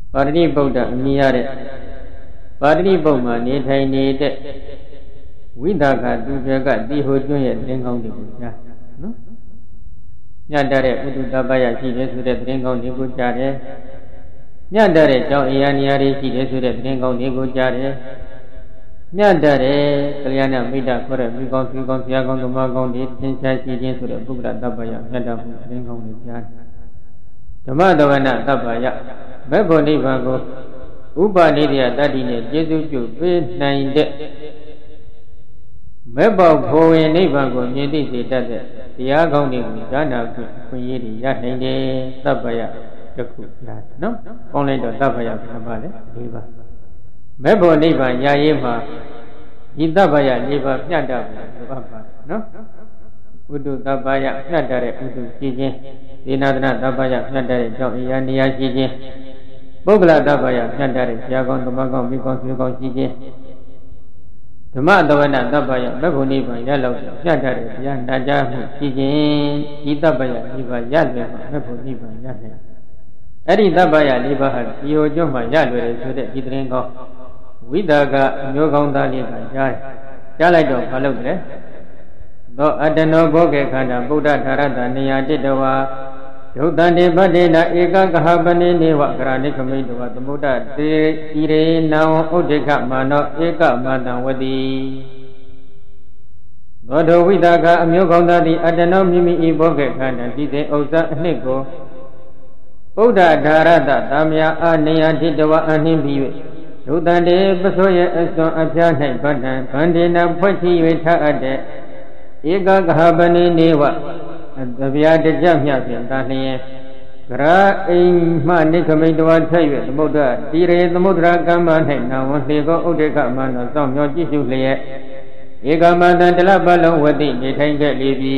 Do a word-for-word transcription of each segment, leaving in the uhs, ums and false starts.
ပါဠိဗုဒ္ဓအမိရတဲ့ပါဠိဗုဒ္ဓမှာနေထိုင်နေတဲ့ဝိသကသူပြကတိဟိုကျွန်းရဲ့သတင်းကောင်းတွေကိုကြားနော်ညတ်တဲ့ဥဒ္ဒတပ္ပယရှိတယ်ဆိုတဲ့သတင်းကောင်းတွေကိုကြားတယ်ညတ်တဲ့ကြောင့်အရာနေရာတွေရှိတယ်ဆိုတဲ့သတင်းကောင်းတွေကိုကြားတယ်ညတ်တဲ့ကလျာဏမိတ်တခေါ်တဲ့မိကောင်းဆွေကောင်းဆရာကောင်းသမားကောင်းတွေသင်္ချာရှိခြင်းဆိုတဲ့ပုဂ္ဂလတပ္ပယညတ်တဲ့သတင်းကောင်းတွေကြားတယ်ဓမ္မတဝနာတပ္ပယမေဖို့နိဗ္ဗာန်ကိုဥပနိဒယတတ္တိနဲ့ကျေစုပြုပေးနိုင်တဲ့မေဖို့ဖိုဝင်နိဗ္ဗာန်ကိုမြင်သိစေတတ်တဲ့တရားကောင်းတွေကိုဈာနာပြုခွင့်ရည်ရနိုင်တယ်တပ္ပယတစ်ခုလားနော်ပေါင်းလိုက်တော့တပ္ပယဘယ်ပါလဲ၄ပါးမေဖို့နိဗ္ဗာန်ရရေးမှာဒီတပ္ပယ၄ပါးပြတ်တာဘယ်ပါပါနော်ဥဒ္ဒတပ္ပယပြတ်တဲ့ဥဒ္ဒရှိခြင်းသေနာသနာတပ္ပယပြတ်တဲ့အကြောင်းအရာနေရာရှိခြင်းပုဂ္ဂလတပ္ပယပြတ်တဲ့ဆရာကောင်းသမကောင်းမိကောင်းဆွေကောင်းရှိခြင်းဓမ္မတဝနာတပ္ပယမေဖို့နိဗ္ဗာန်ရလောက်ပြတ်တဲ့တရားနာကြားမှုရှိခြင်းဒီတပ္ပယ၄ပါးရလွယ်မှာမေဖို့နိဗ္ဗာန်ရနိုင်အဲ့ဒီတပ္ပယ၄ပါးဟာဒီဟိုကျွန်းမှာရလွယ်တယ်ဆိုတဲ့ဒီသတင်းကောင်းဝိသကအမျိုးကောင်းသားလေးကကြားတယ်ကြားလိုက်တော့မလုပ်တယ်သောအတ္တနောဘောကေခန္ဓာဗုဒ္ဓထာရတနေယတိတဝါဒုတန္တိပတ္တိနာဧကကဟပနိနေဝကရဏိခမိတဝသမုဒ္ဒတေဣရေနံဥဒိကမာနောဧကမတံဝတိသောတောဝိသကအမျိုးကောင်းသားသည်အတ္တနောမိမိဤဘောကေခန္ဓာဒီစေဥစ္စာအနှစ်ကိုဗုဒ္ဓထာရတသာမယအာနေယတိတဝါအနှင်းပြီး၍ဒုတန္တိပသောရဲ့အစွန်အဖျား၌ဗတ္တံဗန္ဒေနဖွဲ့ချ၍ထအပ်တဲ့ဧကကဟပနိနေဝသဗျာတကြမြဖြင့်သာလျင်ကရာအိမ်မှနိခမိတဝါထက်၍သမုဒ္ဒတိရေသမုဒ္ဒရာကမ္မ၌နာဝလှေကောဥဒိကမနောစောင့်မျှော်ကြည့်ရှုလျက်ဧကမတံတလပလုံးဝတိနေထိုင်ခဲ့လေပြီ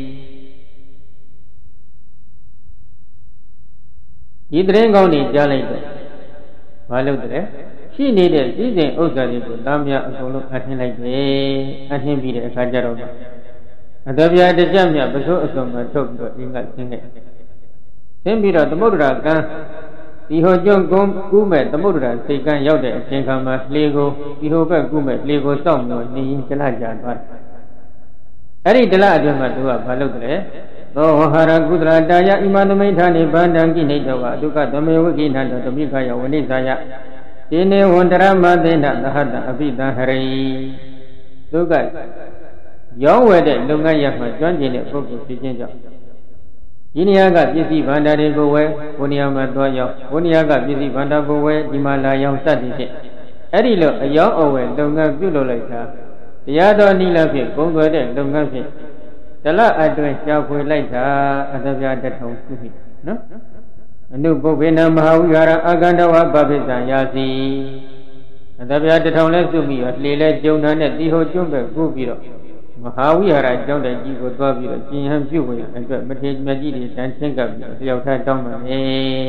ဒီတရင်ကောင်းကြီးကြားလိုက်တော့ဘာလို့တဲ့ရှိနေတဲ့စည်းစိမ်ဥစ္စာတွေကိုတမ်းမြအကုန်လုံးအထင်းလိုက်တယ်အထင်းပြီးတဲ့အခါကျတော့အတပြားတကြမြပစိုးအစုံမှာထုတ်ပြီးတော့အင်းကဆင်းခဲ့ဆင်းပြီးတော့သမုဒ္ဒရာကံဒီဟိုကျွန်းကုန်းကူးမဲ့သမုဒ္ဒရာစိတ်ကံရောက်တဲ့အချိန်ခါမှာလေကိုဒီဟိုဘက်ကူးမဲ့လေကိုစောင့်လို့နေရင်ကြလကြသွားတယ်အဲ့ဒီတလအတွင်းမှာသူကဘာလုပ်တယ်သောဝဟာရကုသရာတာယဣမသမိဋ္ဌာနိဗန္တံကိနေတောဝဒုက္ခသမေဝိကိဏတောတမိခယဝနိသယဒီနေဝန္တရမသေနသဟတအပိတံဟရိဒုက္ခရောင်းဝယ်တဲ့လုပ်ငန်းရပ်မှာကျွမ်းကျင်တဲ့ပုဂ္ဂိုလ်ဖြစ်ခြင်းကြောင့်ဒီနေရာကပစ္စည်းဗန္ဓာတွေကိုဝယ်ဘုနေရာမှာသွားရောက်ဘုနေရာကပစ္စည်းဗန္ဓာကိုဝယ်ဒီမှာလာရောက်စသည်ဖြင့်အဲ့ဒီလိုအယောင်းအဝယ်လုပ်ငန်းပြုလုပ်လိုက်တာတရားတော်နိလဖြင့်ပုံသွယ်တဲ့လုပ်ငန်းဖြင့်တလအတွင်းရှားဖွေလိုက်တာအတပြားတထုံရှိပြီနော်အနုပုဗ္ဗေနမဟာဝိဟာရအာကန္တဝပပိစ္ဆံယာစီအတပြားတထုံလဲစုပြီးတော့လှေလဲကျုံထားတဲ့ဒီဟိုကျွန်းပဲကူးပြီးတော့မဟာဝိဟာရကျောင်းတဲ့ကြီးကိုသွားပြီးတော့ကျင်ဟန်ပြုတ်ဝင်အတွက်မထေရမြတ်ကြီးတွေတန်းချင်းကပ်ပြီးတော့တယောက်ထားတောင်းပါမယ်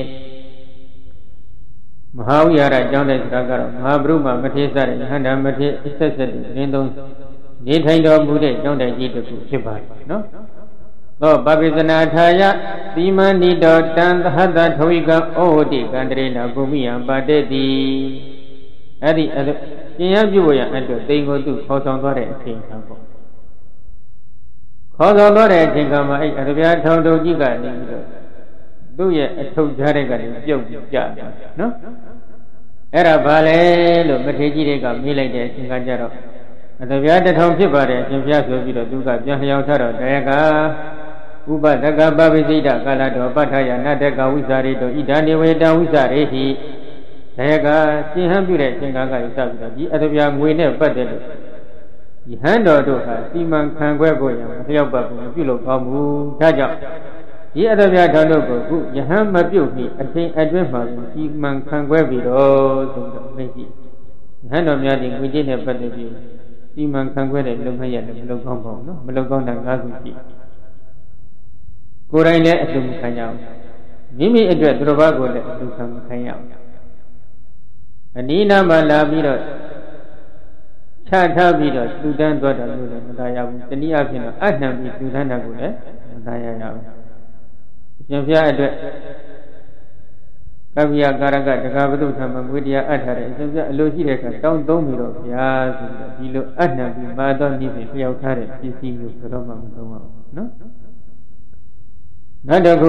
မဟာဝိဟာရကျောင်းတဲ့စကားကတော့မဟာဗုဒ္ဓမထေရစတဲ့ယဟန္တာမထေရအဆက်ဆက်ရင်းသုံးနေထိုင်တော်မူတဲ့ကျောင်းတဲ့ကြီးတစ်ခုဖြစ်ပါတယ်နော်သောပပိစနာထာယသီမန္တိတောတံသဟတထဝိကံဩဝတိကန္တရေနဘူမိယံပါတေတိအဲ့ဒီကျင်ဟန်ပြုတ်ဝင်အတွက်တိမ်ကိုသူခေါ်ဆောင်သွားတဲ့အချိန်ခါပေါ့ခေါ်ဆောင်သွားတဲ့အချိန်ကမှအဲ့အရဗျာထောင်တုံကြီးကနေပြီးတော့သူ့ရဲ့အထုပ်ကြားတဲ့ကနေပြုတ်ပြီးကြတယ်နော်အဲ့ဒါဘာလဲလို့မထေကြီးတွေကမေးလိုက်တဲ့အချိန်ကကြတော့အရဗျာတထောင်ဖြစ်ပါတယ်အရှင်ဘုရားဆိုပြီးတော့သူကပြန်လျောက်ထတော့တရားကဥပဒကပပိစိတကာလတော်ပဋ္ဌာယနတကဝိဇာရိတောဣဒံနေဝေတံဝိဇာရိဟိတရားကရှင်းဟန်ပြုတဲ့အချိန်ကကစပြီးတော့ဒီအရဗျာငွေနဲ့ပတ်သက်လို့ယဟန်တော်တို့ဟာစီမံခံခွဲဖို့ရမလျောက်ပတ်ဘူးမပြုလုပ်ကောင်းဘူးဒါကြောင့်ဒီအတ္တပြထောင်တို့ကိုခုယဟန်မပြုတ်ပြီးအချိန်အတွင်းမှာစီမံခံခွဲပြီးတော့ဆိုတော့မိတ်ကြီးယဟန်တော်များဒီငွေကြေးနဲ့ပတ်သက်ပြီးစီမံခံခွဲတဲ့လုပ်ငန်းရတယ်မလုပ်ကောင်းပါဘူးနော်မလုပ်ကောင်းတာငါးခုရှိကိုယ်တိုင်လည်းအတူခံရအောင်မိမိအတွက်သူတော်ဘာကိုလည်းအတူခံခံရအောင်အနိနာမှာလာပြီးတော့ချထားပြီးတော့သူတန်းသွားတာလို့လည်းမသာရဘူးတနည်းအားဖြင့်တော့အနှံပြီးသူတန်းတာကိုလည်းမသာရရဘူးအရှင်ဘုရားအတွက် Kaviya Karaka Takabatu Tamagudia Atare, Logica, down Domino, Yas, Dilo Anabi, Madon Nivi, Yautare, P C U, Roma, no? Nadago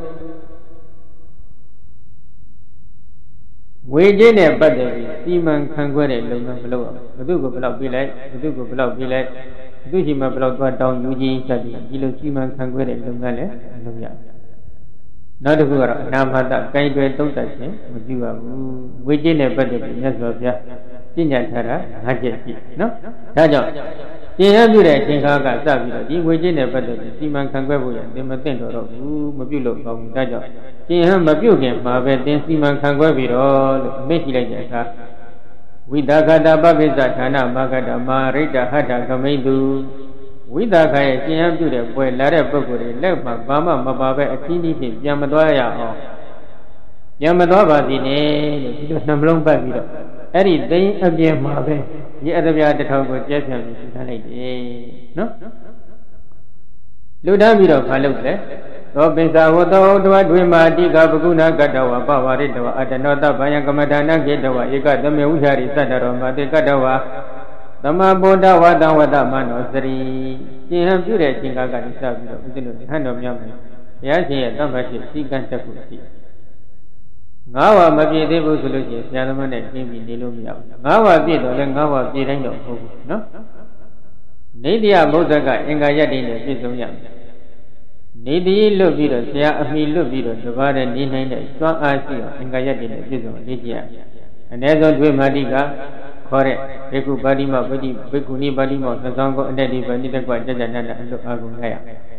Wagene Badari, Seaman Kanguere, Luna Below, Dugo Below Billet, Dugo Below Billet, Duhima Below down Yuji, Sadi, Dilo Seaman Kanguere, Lunale, Luya. Nadagura, Namada, Kaidwe, Totashi, Mujiva, Wagene Badari, Yazovia, Sinatara, Hajeti, no? Tajo. Tinabure, Tingaga, Sabi, Wagene Badari, Seaman Kanguere, the Matendo, Mabulo, Tajo. Tinham Mabukin, Mavet, Seaman Kanguere, make it like that. With Dagada Babisa, Tana, Magada, Marita, Hata, Kamedu. With the guy, Tinham to the boy, Lara Boguri, Lepma, Bama, Mababe, a teeny, Yamadoya, Yamadova, the name, Namlong Babida. Any day of the Mabe, the other way at the top of Japan, no? Ludamiro, Palute. Robinsa, what do I do? My diga, Buguna, Gadawa, Bawarita, at another Bayangamadana, Getawa, you got the Mewari Sadaroma, the Gadawa, the Maboda, Wada, Wada, Mano, three. She has to read Tingaga, the hand of Yami. Yes, he had done much, she can't take it. Now I may be able to look at Yanaman and Jimmy Nilumia. Now I did, and now I did, no? Nadia Mozaga, Engayadin, the Pizzoyam. Nidi Lubiro, Sia, me Lubiro, the Vada Nina, Swan Asia, Engayadin, the Pizzo, Lydia. And as on with Madiga, correct, Beku Badima, Bekuni Badimo, Sango, and Daddy Vanita Guajana, and look Agungaya.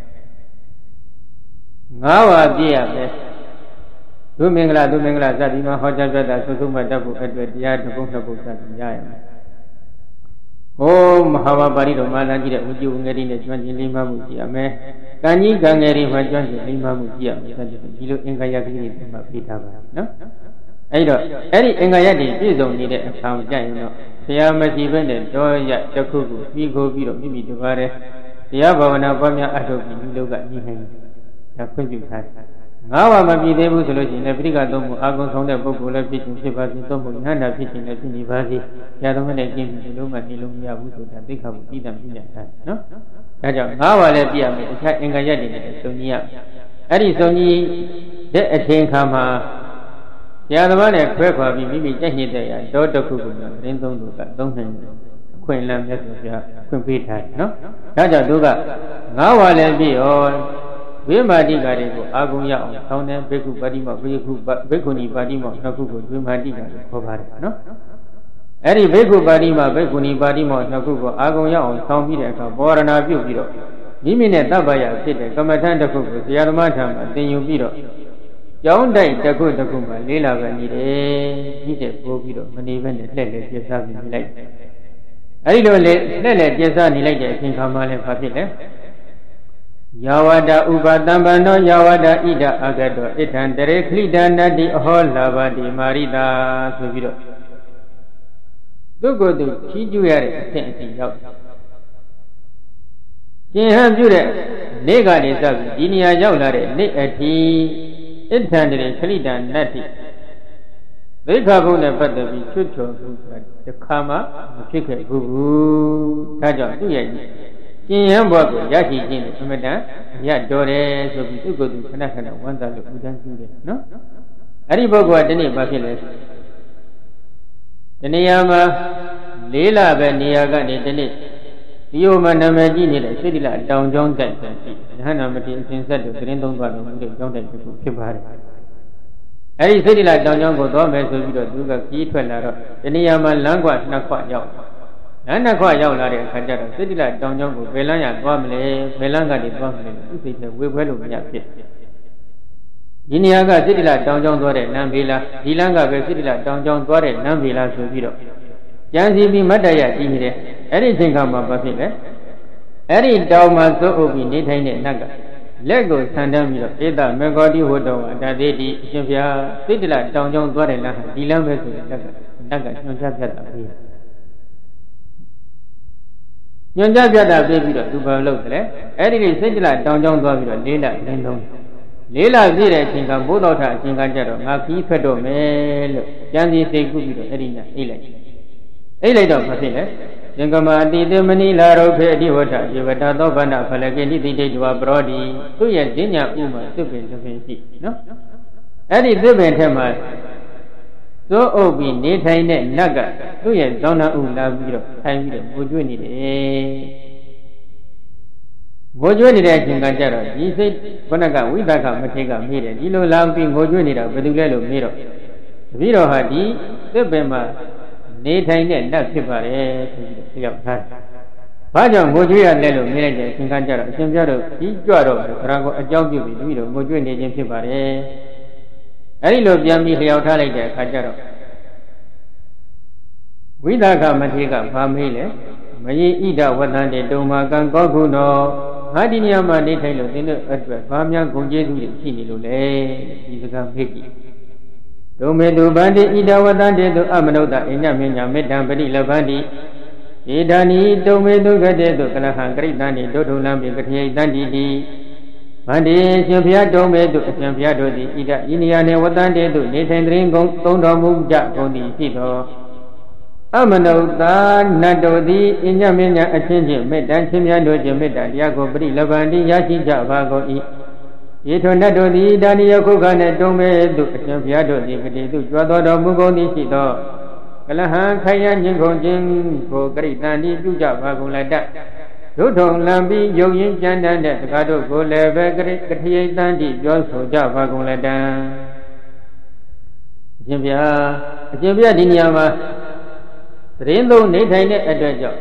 Now I dear, Dumingla, Dumingla, Zadima, Hojabada, Suzuma Dabu, Edward, Yard, the Bunkabu, Yaya. Oh, Mahava Barido, Malagi, would you get in the twenty Lima Musia? Can you gang any my twenty Lima Musia? You look in Gayaki, Pita, no? I don't. Any Engayadi, you don't need a pound, you know. They are much even and joy at Jacobu, Migo, Vido, Mimi, the Vare, the Abavana, Bamia, Adobe, you look at me. That could you have. Now I may be able to look in a brigado, Agos on the Bogola pitching, Shivasi, Tomo, Hana pitching, a Pinivasi, Yadaman again, Luma, Ilumia, Wusu, and they have beat them in that, no? Now I let be a Engayadi, Sonia. Arizoni, the Atain Kama, Yadaman and Quaker, Mimi, Jahi, and Doctor Kuku, Rendon, don't hang. Queen Lam, Queen Peter, no? Raja Duga. Now I let be all. We might dig at it, Aguya, Town and Beku Badima, Bekuni Badima, Nakuku, we might dig at it, no? Any Beku Badima, Bekuni Badima, Nakuku, Aguya, Town Peter, Borana Biro. Mimine Dabaya, sit at Kamatanda Kuku, the Yamatam, then you biro. Young day, the good Takuma, Lila Vanide, he said, Go Biro, and even the letter just having like. I don't let just only like a king Kamal and Papilla. Yawada Ubadamba no Yawada Ida Agado, it and directly done at the whole lava di Marida Subiro. Do go to Chijuare, Sensi out. Jinham Jure, Nega is up, Dinia Yaulare, Ne at tea, it handed Khalidan Nati. They have on a butter be chucho, the Kama, the chicken, who Taja, do ye. Jinham Bob, Yaki Jin, Madame, Yadore, so we go to Kanaka, one that we don't do it, no? Aribogo at the name of Hillis. The Niyama, Lila Beniaga, the You man, a magician, city like down John Denton, Hannah Martin, instead of Grindon, don't take to keep her. Any city like down John Godome, so you do the key to another. The Niyama language not quite young. Nana quite young, like city like down John, Velana, Guamle, Velanga, the Guamle, we will be up here. Iniaga city like down John Dore, Nambila, Dilanga, city like down John Dore, Nambila, so you know. Jansi be Madaya, anything come up of it. Any dogma so open, Naga. Lego Sandamiro, Eda, Megodi Wodo, Daddy, Shivia, city like down John Dore, Dilanga, Naga, Nonjabata. Nonjabata, baby, to Balo, any city like down John Dore, Lila, Lindon. လေးလာပြည့်တဲ့အချိန်ကဘိုးတော်ထအချိန်ကကြတော့ငါခီးထွက်တော့မယ်လို့ကြံစီစိတ်ကူးပြီးတော့အဲ့ဒီညအိတ်လိုက်အိတ်လိုက်တော့မဖြစ်လေသင်္ကမအတိတေမဏိလာရုဖေအတိဝတ္ထဧဝတ္တသောဗန္နဖလကေနိတိတေတဝပရောတိသူ့ရဲ့ဈဉ္ညာဥမှာသစ်ပင်သစ်ပင်ရှိနော်အဲ့ဒီသစ်ပင်ထက်မှာသိုးအုပ်ပြီးနေထိုင်တဲ့နတ်ကသူ့ရဲ့ဇောင်းနာဥလာပြီးတော့ထိုင်ပြီးတော့ငိုကြွေးနေတယ်ငိုကြွေးနေတဲ့အချိန်ကကြတော့ဒီစိတ်ခုနကဝိသကမထေကမေးတယ်ဒီလိုလာပြီးငိုကြွေးနေတာဘယ်သူလဲလို့မေးတော့တပည့်တော်ဟာဒီသစ်ပင်မှာနေထိုင်တဲ့နတ်ဖြစ်ပါတယ်ဆိုပြီးတော့ပြောထားတယ်။ဘာကြောင့်ငိုကြွေးရလဲလို့မေးလိုက်တဲ့အချိန်ကကြတော့အရှင်ပြတော့ဒီကြွတော့ခရာကိုအကြောင်းပြုပြီးတပည့်တော်ငိုကြွေးနေခြင်းဖြစ်ပါတယ်။အဲဒီလိုပြန်ပြီးလျှောက်ထားလိုက်တဲ့အခါကျတော့ဝိသကမထေကဘာမေးလဲမယေဣဒဝတ္တံတေတုံမာကံကောခုနောငါဒီနေရာမှာနေထိုင်လို့သင်တို့အတွက်ဘာများဂုဏ်ကျေးဇူးတွေရှိနေလို့လဲဒီစကားမေးကြည့်ဒုမေတုဗန္တိဣဒဝတ္တံတေတုအမနုဿအညမေညာမေတ္တံပရိလဗန္တိဧဒာနိဒုမေတုကတေတုကလဟံကရိတံတိဒုထုလံပိကထေတံတိတိဗန္တိရှင်ဘုရားဒုမေတုအရှင်ဘုရားတို့သည်ဣဒဤနေရာနေဝတ္တံတေတုနေထိုင်တရင်ကုန်သုံးတော်မူကြကုန်သည်ရှိသောအမနုဿနတ်တို့သည်အညမေညာအချင်းချင်းမေတ္တံချင်းများတို့ခြင်းမေတ္တာတရားကိုပရိလဗန္တိရရှိကြပါကုန်၏ယေထောနတ်တို့သည်ဒါနိယခုခနှင့်တုံးမဲ့သို့အရှင်ဘုရားတို့သည်ကတိသို့ကြွားတော်တော်မူကုန်သည်ရှိသောကလဟံခိုင်ရညင်ကုန်ခြင်းကိုကရိတန်သည်ပြုကြပါကုန်လက်တဒုထုံလံပြီးယုံရင်ကြမ်းတမ်းတဲ့စကားတို့ကိုလည်းပဲကတိကတိတန်သည်ပြောဆိုကြပါကုန်လက်တအရှင်ဘုရားအရှင်ဘုရားဒီနေရာမှာသရင်သုံးနေထိုင်တဲ့အတွက်ကြောင့်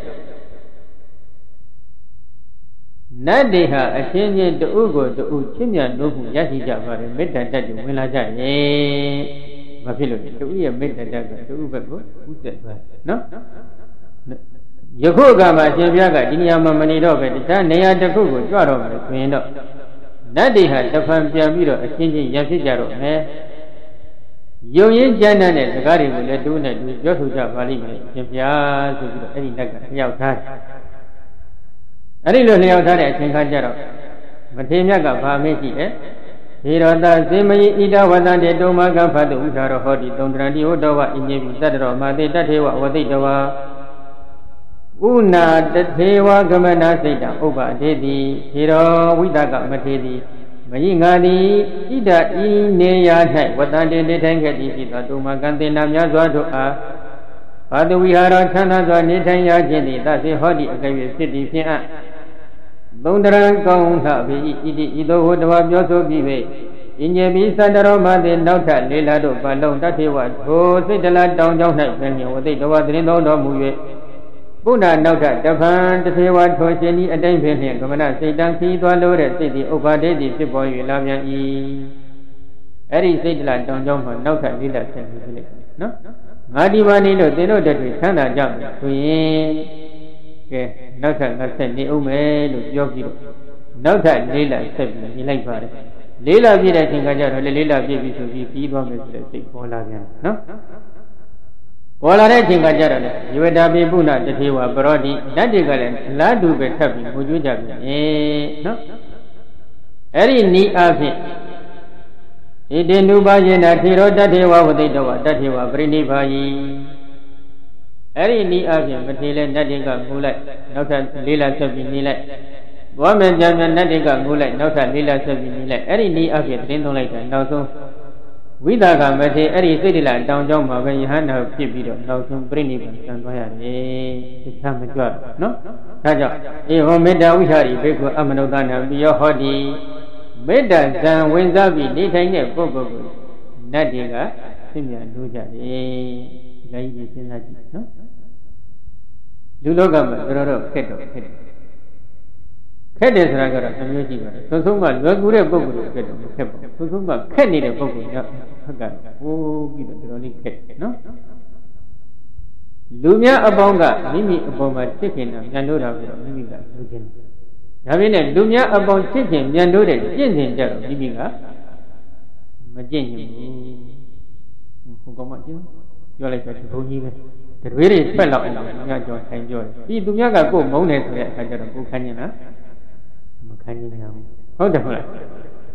နတ်တွေဟာအချင်းချင်းတဦးကိုတဦးချစ်မြတ်လို့မှုရရှိကြပါတယ်မေတ္တာတတ်တွေဝင်လာကြရင်မဖြစ်လို့တဦးရဲ့မေတ္တာတတ်ကတဦးဘက်ကိုဥသက်သွားနော်ယခုကမှအရှင်ဘုရားကဒီနေရာမှာမနေတော့ပဲတခြားနေရာတစ်ခုကိုကြွတော့မယ်ဆိုရင်တော့နတ်တွေဟာတဖန်ပြန်ပြီးတော့အချင်းချင်းရဖြစ်ကြတော့မယ်ယုံရင်ကြမ်းတမ်းတဲ့စကားတွေကိုလည်းတူးနဲ့တူပြောဆိုကြပါလိမ့်မယ်ရှင်ဘုရားဆိုပြီးတော့အဲ့ဒီနတ်ကလျှောက်ထားတယ်အဲ့ဒီလိုလျှောက်ထားတဲ့အချိန်ခါကျတော့မထေမြတ်ကဗာမေးရှိတယ်ဟေရောတစေမယိဣဒဝတ္တံတေတုံမာကံဖတ်တုဥထာရောဟောတိသုံတရံတိဟောတော်ဝဣညေပိတတ္တရောမာတေတထေဝဝသိတဝဥနာတထေဝကမနာစိတ်တံဥပ္ပါဒေတိဟေရောဝိသကမထေတိမယိငါသည်ဣဒဤနေရာ၌ဝတ္တံတေနေထိုင်ခဲ့သည်ရှိသောတုံမာကံတေနာများစွာတို့အားဘာတဝိဟာရောချမ်းသာစွာနေထိုင်ရခြင်းသည်သစေဟောတိအကယ်၍ဖြစ်သည်ဖြင့်အသုံတရံကောင်းလှပေ၏ဣတိဤသို့ဟောတဘာပြောဆိုပြီးပေအညေပိသတ္တရောမသေနောက်ထလေးလာတို့ပါလုံးတထေဝထိုစိတ်တလတောင်ကြောင်း၌ပင်ဝသိတဝသတင်းတော်တော်မူ၍ဘုရားနောက်ထတဖန်တထေဝထိုရှင်ဤအတိုင်းဖြင့်လျှင်ကမနစိတ်တံခီးသွားလို့တဲ့စိတ်သည်ဥပ္ပါဒေတိဖြစ်ပေါ်၍လာပြန်၏အဲ့ဒီစိတ်တလတောင်ကြောင်းမှာနောက်ထလေးလာဆက်ပြီးလိုက်နော်ငါဒီပါနေလို့သင်တို့တည်းချမ်းသာကြမယ်ဆိုရင်ကဲနောက်ထပ်ငါဆက်နေအောင်မယ်လို့ပြောပြီးတော့နောက်ထပ်လေးလဆက်ပြီးနေလိုက်ပါတယ်လေးလပြည့်တဲ့အချိန်ကကြတော့လေလေးလပြည့်ပြီဆိုပြီးပြီးသွားမယ်ဆိုတဲ့စိတ်ပေါ်လာပြန်နော်ပေါ်လာတဲ့အချိန်ကကြတော့လေယဝတာပိပုဏ္ဏတထေဝပရောတိဓာတ်တွေကလည်းအလားတူပဲထပ်ပြီးငိုကြွကြပြန်နော်အဲ့ဒီနီးအားဖြင့်ဣတိနုပါယေနထေရောတထေဝဝသိတဝတထေဝပရိနိဗ္ဗာယိအဲ့ဒီနီးအားဖြင့်မထေလဲနတ်တွေကငိုလိုက်နောက်ထပ်လေးလဆက်ပြီးနေလိုက်ဘောမေကြံကြံနတ်တွေကငိုလိုက်နောက်ထပ်လေးလဆက်ပြီးနေလိုက်အဲ့ဒီနီးအားဖြင့်တင်းသုံးလိုက်တာနောက်ဆုံးဝိသကမထေအဲ့ဒီစိတ်တလတောင်ကြောင်းမှာပဲယဟန္တာဖြစ်ပြီးတော့နောက်ဆုံးပြိဋိဘံဆံသွားရတယ်တခြားမကြွတော့နော်ဒါကြောင့်အေဟောမေတ္တာဝိဟာရီဘိက္ခုအမနုဿနာပိယောဟောတိမေတ္တာဇံဝင်စားပြီးနေထိုင်တဲ့ပုဂ္ဂိုလ်ကိုနတ်တွေကသိမြတ်လို့ကြတယ်ဒါကြီးစဉ်းစားကြည့်နော်လူလောကမှာတော်တော်ခက်တော့ခက်တယ်ခက်တယ်ဆိုတာကတော့အမျိုးရှိပါတယ်သုံးဆုံးကလွယ်ကူတဲ့ပုဂ္ဂိုလ်ကိုခက်တော့မခက်ပါဘူးသုံးဆုံးကခက်နေတဲ့ပုဂ္ဂိုလ်ကခက်ကဟိုးပြီးတော့တော်တော်လေးခက်တယ်နော်လူများအပေါင်းကမိမိအပေါ်မှာချစ်ခင်တာမြန်လို့တာပြီးတော့မိမိကလူချင်းဒါပေမဲ့လူများအပေါင်းချစ်ခင်မြန်လို့တဲ့ကျင့်စဉ်ကြတော့မိမိကမကျင့်ရင်ဘူးဟိုကောင်မကျင့်ပြောလိုက်တယ်ဘုန်းကြီးပဲတရွေးတွေဖက်လောက်အောင်သူများကြောထိုင်ကြောတယ်ဒီသူများကကိုယ်မုန်းတယ်ဆိုတဲ့အခါကျတော့ကိုယ်ခံကျင်လားမခံကျင်ဘူးဟုတ်တယ်ဟုတ်လား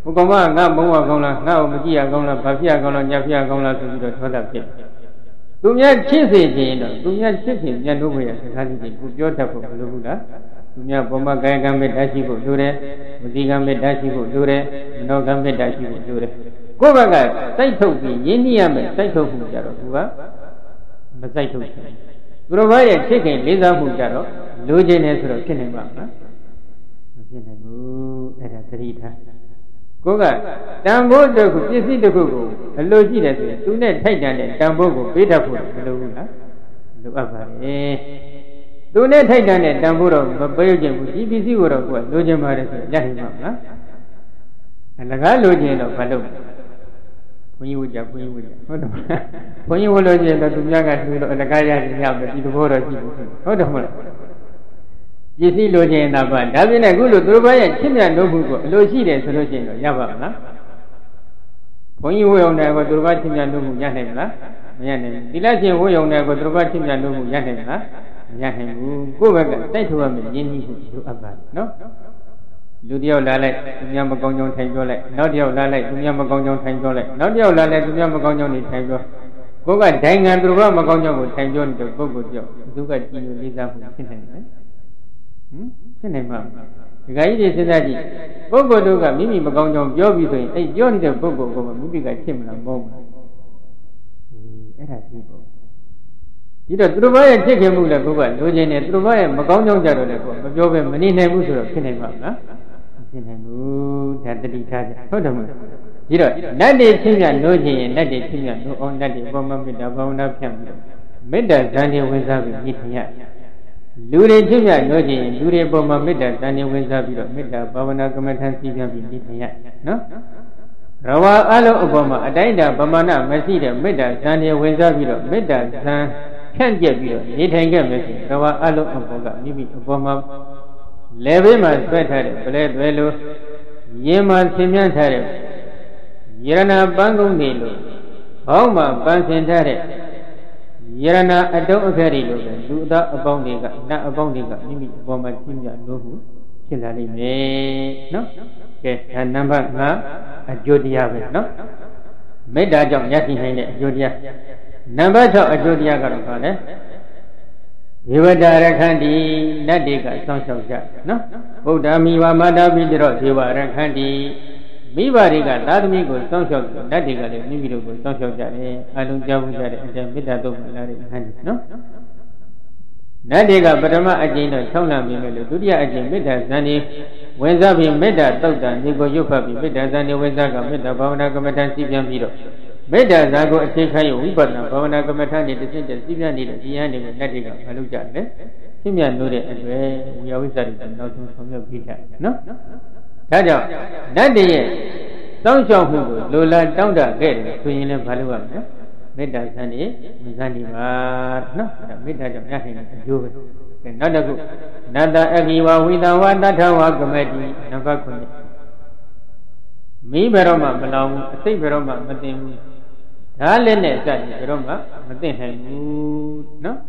ဘုကောင်မငါမုံဝကောင်းလားငါ့ကိုမကြည့်ရကောင်းလားဘာဖြစ်ရကောင်းလားညာဖြစ်ရကောင်းလားဆိုပြီးတော့ထောတာဖြစ်သူများချစ်စေခြင်းတော့သူများချစ်ခြင်းညှဉ်းလို့မရစကားလေးကိုပြောတတ်ဖို့မလိုဘူးလားသူများဘောမကာယကံမေတ္တာရှိဖို့လိုတယ်ဝစီကံမေတ္တာရှိဖို့လိုတယ်မနောကံမေတ္တာရှိဖို့လိုတယ်ကိုယ့်ဘက်ကစိုက်ထုတ်ပြီးရင်းနှီးရမယ်စိုက်ထုတ်မှုကြတော့သူကမစိုက်ထုတ်ဘူးသူတို့ဘာရဲ့ချစ်ခင်လေးစားမှုကြတော့လိုချင်တယ်ဆိုတော့ဖြစ်နိုင်ပါ့မလားမဖြစ်နိုင်ဘူးအဲ့ဒါသတိထားကိုကတန်ဖိုးတစ်ခုပစ္စည်းတစ်ခုကိုအလိုရှိတယ်ဆိုရင်သူနဲ့ထိုက်တန်တဲ့တန်ဖိုးကိုပေးတတ်ဖို့မလိုဘူးလားလိုအပ်ပါလေသူနဲ့ထိုက်တန်တဲ့တန်ဖိုးတော့မပေးခြင်းဘူးဒီပစ္စည်းကိုတော့ကိုကလိုချင်ပါတယ်ဆိုရနိုင်မှာမလားအလကားလိုချင်တော့မလုပ်ဘူးဘုန်းကြီးဝကြဘုန်းကြီးဝကြဟုတ်တယ်မလားဘုန်းကြီးဝလို့ချင်တော့သူများကတွေ့လို့အလကားရရင်ရောက်တယ်ဒီသဘောတော့ရှိဘူးဟုတ်တယ်မလားပစ္စည်းလိုချင်တာပါဒါပြင်လည်းခုလိုသူတို့ဘာရဲ့ချစ်မြတ်လို့မှုကိုအလိုရှိတယ်ဆိုလို့ရှိရင်တော့ရပါမလားဘုန်းကြီးဝရုံတယ်ကိုသူတို့ဘာချစ်မြတ်လို့မှုရနိုင်မလားမရနိုင်ဘူးသီလရှင်ဝရုံတယ်ကိုသူတို့ဘာချစ်မြတ်လို့မှုရနိုင်မလားမရနိုင်ဘူးကိုယ့်ဘက်ကတိုက်ထုတ်ရမယ်ရင်းနှီးမှုလိုအပ်ပါတယ်နော်လူတယောက်လာလိုက်သူများမကောင်းကြောင်းထိုင်ပြောလိုက်နောက်တယောက်လာလိုက်သူများမကောင်းကြောင်းထိုင်ပြောလိုက်နောက်တယောက်လာလိုက်သူများမကောင်းကြောင်းနေထိုင်ပြောကိုယ်ကဒိုင်ငံသူတို့ဘာမကောင်းကြောင်းကိုထိုင်ပြောနေတဲ့ပုဂ္ဂိုလ်တယောက်သူကကြည်ညိုလေးစားမှုဖြစ်နိုင်တယ်ဟမ်ဖြစ်နိုင်မှာဒီကကြီးတွေစဉ်းစားကြည့်ပုဂ္ဂိုလ်တို့ကမိမိမကောင်းကြောင်းပြောပြီးဆိုရင်အဲ့ပြောနေတဲ့ပုဂ္ဂိုလ်ကမိမိကချစ်မလားမဟုတ်ဘူးအဲ့ဒါကြည့်ပေါ့ဒီတော့သူတို့ဘာရဲ့ချစ်ခင်မှုလဲကိုယ်ကလိုချင်တယ်သူတို့ဘာရဲ့မကောင်းကြောင်းကြတော့လေကိုယ်မပြောဘဲမနေနိုင်ဘူးဆိုတော့ဖြစ်နိုင်မှာမလားဖြစ်နိုင်ဘူးဒါတတိထားကြဟုတ်တယ်မဟုတ်ဒီတော့နတ်တွေချင်းမြတ်လို့ချင်းရင်နတ်တွေချင်းမြတ်လို့အောင်နတ်တွေအပေါ်မှာမေတ္တာဘာဝနာဖြန့်ပြီးမေတ္တာဇန်တွေဝင်စားပြီးနေထိုင်ရလူတွေချင်းမြတ်လို့ချင်းရင်လူတွေအပေါ်မှာမေတ္တာဇန်တွေဝင်စားပြီးတော့မေတ္တာဘာဝနာကမ္မထံစီးပြန်ပြီးနေထိုင်ရနော်ရဝါအလုံးအပေါ်မှာအတိုင်းတာပမာဏမရှိတဲ့မေတ္တာဇန်တွေဝင်စားပြီးတော့မေတ္တာဇန်ဖြန့်ကျက်ပြီးတော့နေထိုင်ခဲ့မယ်ဆိုရင်ရဝါအလုံးအပေါ်ကမိမိအပေါ်မှာလေဘေးမှာဆွဲထားတဲ့ပလဲသွဲလိုရင်မှာဆင်မြန်းထားတဲ့ယရနာပန်းကုန်းတွေလိုဘောင်းမှာပန်းဆင်ထားတဲ့ယရနာအတုံးအခက်တွေလိုပဲလူသားအပေါင်းတွေကနတ်အပေါင်းတွေကမိမိအပေါ်မှာချင်းပြလို့မှုဖြစ်လာလိမ့်မယ်နော်ကဲဒါနံပါတ်၅အကျိုးတရားပဲနော်မေတ္တာကြောင့်ရရှိနိုင်တဲ့အကျိုးတရားနံပါတ်၆အကျိုးတရားကတော့ဘာလဲဒေဝတာရခန္တီနတ်တွေကစောင့်ရှောက်ကြနော်ဗုဒ္ဓမိဝမာတာပိတရောဒေဝရခန္တီမိဘတွေကသာသမီကိုစောင့်ရှောက်ကြနတ်တွေကလည်းမိမိတို့ကိုစောင့်ရှောက်ကြတယ်အလုံးကြောက်ကြတဲ့အကျင့်မေတ္တာတုံးလာတဲ့ခန္တီနော်နတ်တွေကပထမအကျင့်တော့၆လမ်းပြင်လို့ဒုတိယအကျင့်မေတ္တာဇန်ဒီဝင်စားပြီးမေတ္တာတုတ်တန်ဒီကိုရုပ်ဖတ်ပြီးမေတ္တာဇန်ဒီဝင်စားကမေတ္တာဘာဝနာကမ္မထံစီပြန်ပြီးတော့မေတ္တာဇာကိုအခြေခံရဝိပဿနာဘာဝနာကမ္မထာနေတစ်စိတ်တစ်စီးပြနေတဲ့ဒီဟန်တွေကိုလက်တွေကမလုပ်ကြနဲ့ရှင်းပြလို့တဲ့အတွက်ဝိယဝိသတိကိုနောက်ဆုံးဆောင်ရွက်ပြီးကြနော်ဒါကြောင့်လက်တွေရဲ့စောင့်ရှောက်မှုကိုလိုလားတောင်းတခဲ့တယ်ဆိုရင်လည်းမလုပ်ရမယ်မေတ္တာဇန်နေဝင်စားနေပါနော်ဒါမေတ္တာကြောင့်ရနိုင်တဲ့အကျိုးပဲနောက်တစ်ခုနတ္တအခိဝဝိသဝတထဝကမတိနံပါတ်ခုနှစ်မိဘရောမှမလောင်ဘူးအစိတ်ဘရောမှမတင်ဘူးဒါလည်းနဲ့စတယ်ဘယ်တော့မှမသိနိုင်ဘူးနော်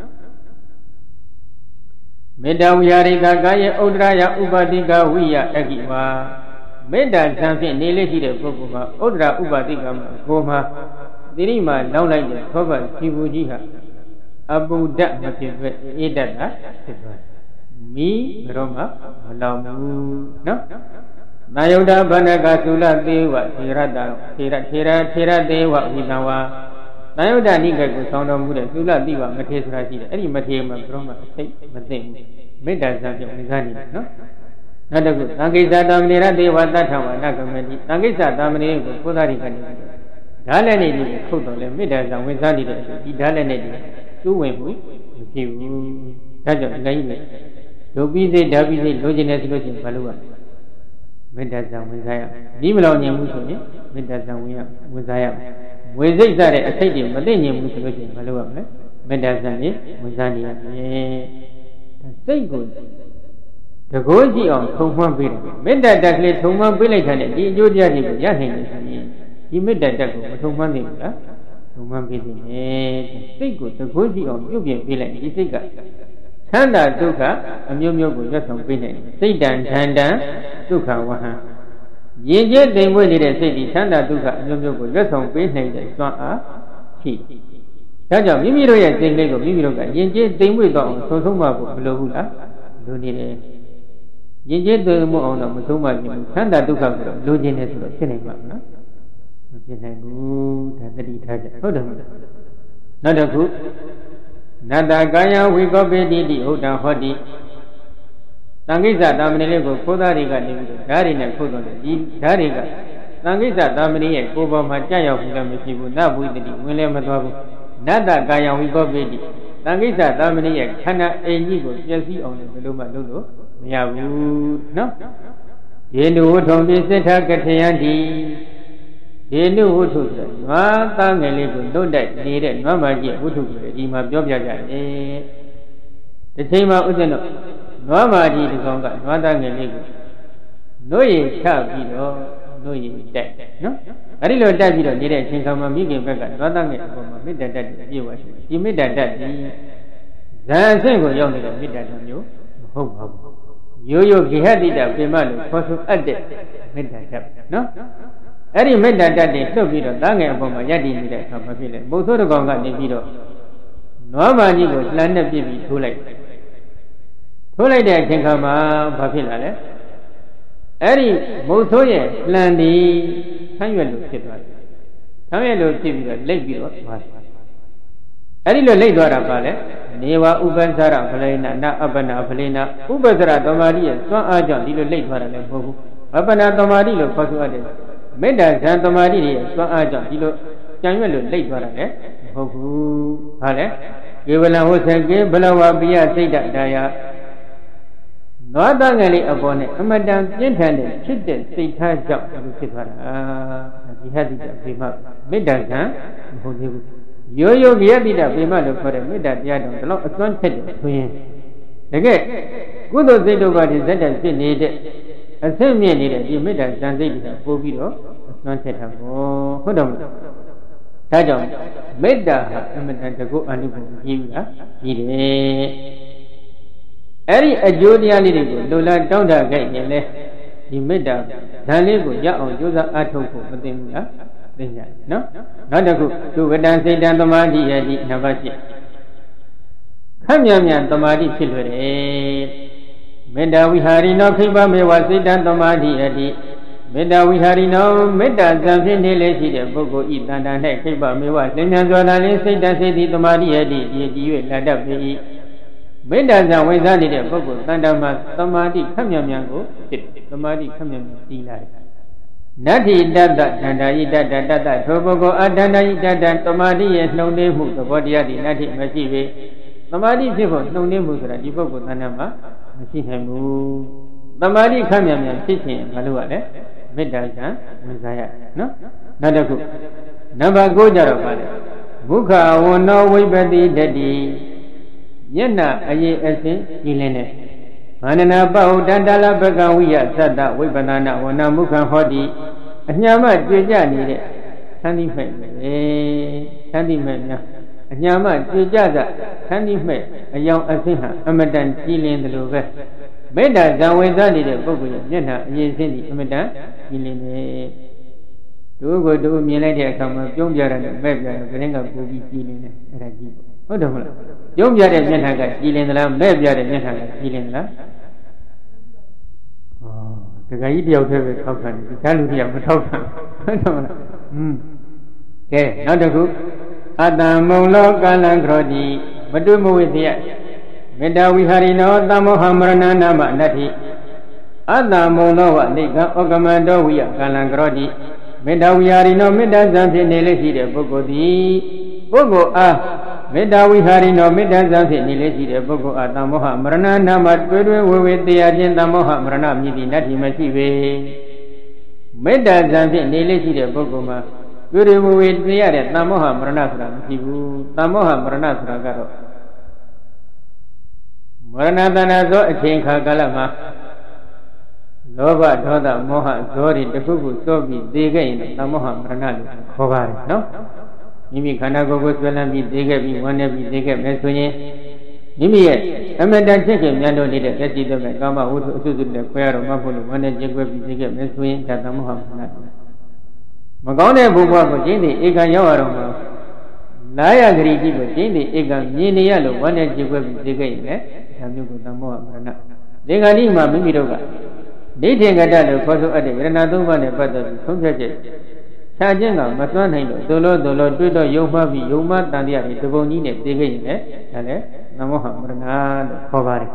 မေတ္တာဝိဟာရိကကာယေဥဒ္ဒရာယဥပတိကဝိယအကိဝါမေတ္တာဇံဖြင့်နေလေးရှိတဲ့ပုဂ္ဂိုလ်မှာဥဒ္ဒရာဥပတိကမှာကိုမှာတိရိမှာလောင်းလိုက်တဲ့သောဘជីဘူးကြီးဟာအပုဒ္ဒမဖြစ်ပဲအေးတတ်တာဖြစ်သွားမိဘယ်တော့မှမလောင်ဘူးနော်နာယုဒ္ဓဗန္ဒကသုလသေးဝထေရတထေရထေရထေရသေးဝဝိသဝါနာယုဒ္ဓနိကေကိုဆောင်းတော်မူတဲ့သုလတိဝမထေဆိုတာရှိတယ်အဲ့ဒီမထေမှာဘယ်တော့မှအသိမသိဘူးမေတ္တာဇာပြောဝင်စားနေတယ်နော်နောက်တစ်ခုသံဃိစ္ဆတာမဏိရသေဝတထဝနကမတိသံဃိစ္ဆတာမဏိကိုကိုသာရိကနေဓာလည်းနေပြီးခုတ်တော်လဲမေတ္တာဇာဝင်စားနေတဲ့ဒီဓာလည်းနေပြီးသူ့ဝင်မှုမရှိဘူးဒါကြောင့်ဒီကကြီးလေဒုပိစိတ်ဓာပိစိတ်လိုချင်တယ်ဆိုလို့ရှိရင်ဘာလို့ရမေတ္တာဇံဝင်စားရဒီမလောင်ညင်မှုဆိုရင်မေတ္တာဇံဝင်ရဝင်စားရဝေစိတ်စားတဲ့အစိတ်တွေမသိညင်မှုဆိုလို့ရှိရင်ဘာလို့ရမလဲမေတ္တာဇံကြီးဝင်စားနေရမယ်စိတ်ကိုတကိုးကြည့်အောင်ထုံမှန်းပေးတယ်မေတ္တာတက်ကလေးထုံမှန်းပေးလိုက်တဲ့ဒီအကျိုးတရားတွေကိုရနိုင်တယ်ဆိုရင်ဒီမေတ္တာတက်ကိုမထုံမှန်းသိဘူးလားထုံမှန်းပေးတယ်စိတ်ကိုတကိုးကြည့်အောင်ပြုပြင်ပေးလိုက်ဒီစိတ်ကချမ်းသာဒုက္ခအမျိုးမျိုးကိုရွတ်ဆောင်ပေးနိုင်တယ်စိတ်တန်ဓာန်တန်ဒုက္ခဝဟံရင်ကျဲတိမ်မွေးနေတဲ့စိတ်ဒီချမ်းသာဒုက္ခအမျိုးမျိုးကိုရွတ်ဆောင်ပေးနိုင်တဲ့စွမ်းအားရှိဒါကြောင့်မိမိတို့ရဲ့စိတ်လေးကိုမိမိတို့ကရင်ကျဲတိမ်မွေးတော့အောင်ဆုံးဆုံးမဖို့မလိုဘူးလားလိုနေတယ်ရင်ကျဲတိမ်မွေးအောင်တော့မဆုံးမခြင်းဘူးချမ်းသာဒုက္ခကိုတော့လိုချင်တယ်ဆိုတော့ဖြစ်နိုင်မှာမလားမဖြစ်နိုင်ဘူးဒါတတိထားကြဟုတ်တယ်မလားနောက်တစ်ခုနတ္တကာယဝိကောပေတိတိဟုတ်တာဟောတိသံဃိစ္ဆတာမဏေလေးကိုခိုးသားတွေကနေပြီးတော့ဓာတ်တွေနဲ့ခိုးတော့တယ်ဒီဓာတ်တွေကသံဃိစ္ဆတာမဏေရဲ့ကိုယ်ပေါ်မှာကြာရောက်ပြီးတော့မရှိဘူးနတ်ဘုဒ္ဓတိဝင်လည်းမသွားဘူးနတ္တကာယဝိကောပေတိသံဃိစ္ဆတာမဏေရဲ့ခန္ဓာအိမ်ကြီးကိုပြည့်စည်အောင်လည်းဘယ်လိုမှလုပ်လို့မရဘူးနော်ယေနုဝထုံပိစိထကထယံတိယေနုဝထုဆိုနွားသားငယ်လေးကိုလွတ်တိုက်နေတဲ့နွားမကြီးဝထုဆိုတယ်ဒီမှာပြောပြကြတယ်ဒီချိန်မှာဥစ္စာတော့နွားမာကြီးဒီကောင်ကနွားသားငယ်လေးကိုနှုတ်ရည်ချပြီးတော့နှုတ်ရည်တက်နော်အဲ့ဒီလိုတက်ပြီးတော့နေတဲ့အချိန်ခါမှာမိခင်ဘက်ကနွားသားငယ်အပေါ်မှာမေတ္တာတက်ပြီးပြေဝရှိတယ်ဒီမေတ္တာတက်ဒီဇာအဆင့်ကိုရောက်နေတဲ့မေတ္တာတက်မျိုးမဟုတ်ပါဘူးရိုးရိုးဂိဟတိတပြိမလို့ခေါ်ဆိုအပ်တဲ့မေတ္တာတက်နော်အဲ့ဒီမေတ္တာတက်တွေလှုပ်ပြီးတော့သားငယ်အပေါ်မှာယက်တည်နေတဲ့အခါမှာဖြစ်လေဘုသောတကောင်ကနေပြီးတော့နွားမာကြီးကိုလှမ်းနဲ့ပြစ်ပြီးထိုးလိုက်ထိုးလိုက်တဲ့အချိန်ခါမှာဘာဖြစ်လာလဲအဲ့ဒီမုတ်ဆိုးရဲ့လှန်ဒီဆန်းရွက်လို့ဖြစ်သွားတယ်ဆန်းရွက်လို့ဖြစ်ပြီးတော့လိတ်ပြီးတော့သွားတယ်အဲ့ဒီလိုလိတ်သွားတာပါလေနေဝဥပ္ပဇ္ဇရဖလိနာနအပ္ပနာဖလိနာဥပ္ပဇ္ဇရသမာဓိရဲ့စွမ်းအားကြောင့်ဒီလိုလိတ်သွားတာလည်းမဟုတ်ဘူးအပ္ပနာသမာဓိလို့ခေါ်ဆိုရတယ်မေတ္တာဇံသမာဓိရဲ့စွမ်းအားကြောင့်ဒီလိုကြံရွက်လို့လိတ်သွားတာလည်းမဟုတ်ဘူးဟာလေကေဝလံဝဆကေဘလဝပိယစိတ်တတရားနွားသားငယ်လေးအပေါ်နဲ့အမတန်ပြင်းထန်တဲ့ဖြစ်တဲ့စိတ်ထားကြောင့်ဒီလိုဖြစ်သွားတာဒီဟတိတပေမမေတ္တာကံမဟုတ်သေးဘူးရိုးရိုးဂိယတိတပေမလို့ခေါ်တဲ့မေတ္တာတရားတော်ဒီလောက်အစွမ်းထက်တယ်ဆိုရင်တကယ်ကုသိုလ်စိတ်တို့ကဒီဇက်တန်ဖြစ်နေတဲ့အဆင့်မြင့်နေတဲ့ဒီမေတ္တာဇန်စိတ်တွေကပို့ပြီးတော့အစွမ်းထက်တာပေါ့ဟုတ်တယ်မလားဒါကြောင့်မေတ္တာဟာအမတန်တကုအနုဘုံကြီးဘူးလားကြီးတယ်အဲ့ဒီအကျိုးတရားလေးတွေကိုလိုလားတောင်းတခဲ့ရင်လေဒီမေတ္တာဓာတ်လေးကိုရအောင်ကြိုးစားအားထုတ်ဖို့မသိဘူးလားသိကြတယ်နော်နောက်တစ်ခုသုဝတံစိတ်တံသမာဓိယတိနံပါတ်၈ခက်မြန်မြန်သမာဓိဖြစ်လွယ်တယ်မေတ္တာဝိဟာရိနောခိဗ္ဗမေဝစိတ်တံသမာဓိယတိမေတ္တာဝိဟာရိနောမေတ္တာဇံဖြစ်နေလေရှိတဲ့ပုဂ္ဂိုလ်ဤတန်တန်၌ခိဗ္ဗမေဝလင်းမြန်စွာလာလေးစိတ်တံစိတ်တိသမာဓိယတိဒီဒီ၍လက်တတ်ပြီမေတ္တာဇံဝင်စားနေတဲ့ပုဂ္ဂိုလ်တန်တမှာသမာဓိခက်မြန်မြန်ကိုဖြစ်တယ်သမာဓိခက်မြန်မြန်တည်လာတယ်နတ္ထိတတ္တဒန္တာယိတတ္တတတ္တထိုပုဂ္ဂိုလ်အဒန္တာယိတတ္တသမာဓိရဲ့နှုံနေမှုသဘောတရားဒီနတ္ထိမရှိပေသမာဓိဖြစ်ဖို့နှုံနေမှုဆိုတာဒီပုဂ္ဂိုလ်တန်တမှာမရှိနိုင်ဘူးသမာဓိခက်မြန်မြန်ဖြစ်ခြင်းမလို့ရလဲမေတ္တာဇံဝင်စားရနော်နောက်တစ်ခုနံပါတ်၉ကြတော့ပါလေဘုခဝဏ္ဏဝိပတိတတိမျက်နှာအရေးအစင်းကြည်လင်းတဲ့ဘာနနာပဟုတန္တလပကဝိယသတ္တဝိပဒနာဝဏမုခဟောတိအညာမကြွကြနေတဲ့သန္တိမဲ့ပဲသန္တိမဲ့များအညာမကြွကြကသန္တိမဲ့အယောင်အစင်းဟာအမတန်ကြည်လင်းတယ်လို့ပဲမေတ္တာဇံဝင်စားနေတဲ့ပုဂ္ဂိုလ်ရဲ့မျက်နှာအရေးအစင်းဒီအမတန်ကြည်လင်းနေတို့ကိုတို့မြင်လိုက်တဲ့အခါမှာပြုံးပြတာနဲ့မဲ့ပြတာကရင်ကပူပြီးကြည်လင်းနေအဲ့ဒါကြည့်ဟုတ်တယ်မလားပြုံးပြတဲ့မျက်နှာကကြည်လင်သလားမဲ့ပြတဲ့မျက်နှာကကြည်လင်သလားဩတခါကြီးတယောက်တည်းပဲထောက်ခံတယ်တခြားလူတယောက်မထောက်ခံဟုတ်တယ်မလားอืมကဲနောက်တစ်ခုအတ္တမုံလောကာလံခရောတိမတုမဝိသယမေတ္တာဝိဟာရိနောသမောဟမရဏနာမနတ္ထိအတ္တမုံလောဝနိကံဩကမန္တောဝိယကာလံခရောတိမေတ္တာဝိဟာရိနောမေတ္တာဇံဖြစ်နေလေရှိတဲ့ပုဂ္ဂိုလ်သည်ပုဂ္ဂိုလ်အားမေတ္တာဝိဟာရိနောမေတ္တာဇံဖြစ်နေလေရှိတဲ့ပုဂ္ဂိုလ်အားသမောဟမရဏနာမတွေ့တွေ့ဝေဝေတရားချင်းသမောဟမရဏမြည်သည့်နတ္ထိမရှိပေမေတ္တာဇံဖြစ်နေလေရှိတဲ့ပုဂ္ဂိုလ်မှာတွေ့တွေ့ဝေဝေတရားတဲ့သမောဟမရဏဆိုတာမရှိဘူးသမောဟမရဏဆိုတာကတော့မရဏတဏ္ဍာသောအချိန်ခါကာလမှာလောဘဒေါသမောဟဇောတွေတစ်ခုခုစောပြီးသိခဲ့ရင်သမောဟမရဏလို့ခေါ်ပါတယ်နော်မိမိခန္ဓာကိုယ်ကိုဆွဲလန်းပြီးသိခဲ့ပြီးဝမ်းနေပြီးသိခဲ့မယ်ဆိုရင်မိရဲ့အမတန်ချစ်ခင်မြတ်လို့နေတဲ့လက်ရှိတော့ကကာမဝတ္ထုအစုစုနဲ့ခွဲရတော့မှဖို့လို့ဝမ်းနဲ့ကြင်ခွဲပြီးသိခဲ့မယ်ဆိုရင်ဒါသမုဟမနာမကောင်းတဲ့ဘုရားကိုကျင်းတဲ့ဧကရောက်ရတော့မှလာရဂရီကြီးကိုကျင်းတဲ့ဧကမြင်နေရလို့ဝမ်းနဲ့ကြင်ခွဲပြီးသိခဲ့ရင်လည်းဒါမျိုးကိုသမုဟမနာဒီကနေ့မှမိမိတို့ကဒိဋ္ဌိကတ္တလို့ခေါ်ဆိုအပ်တဲ့ယရဏသုံးပါးနဲ့ပတ်သက်ပြီးဆုံးဖြတ်ချက်ခြားခြင်းကမသွမ်းနိုင်လို့ဒုလို့ဒုလို့တွေ့တော့ယုံမှပြီးယုံမှတန်တရားတွေတပုံကြီးနဲ့သိခဲ့ရင်လည်းဒါလည်းသမုဟမရဏလို့ခေါ်ပါတယ်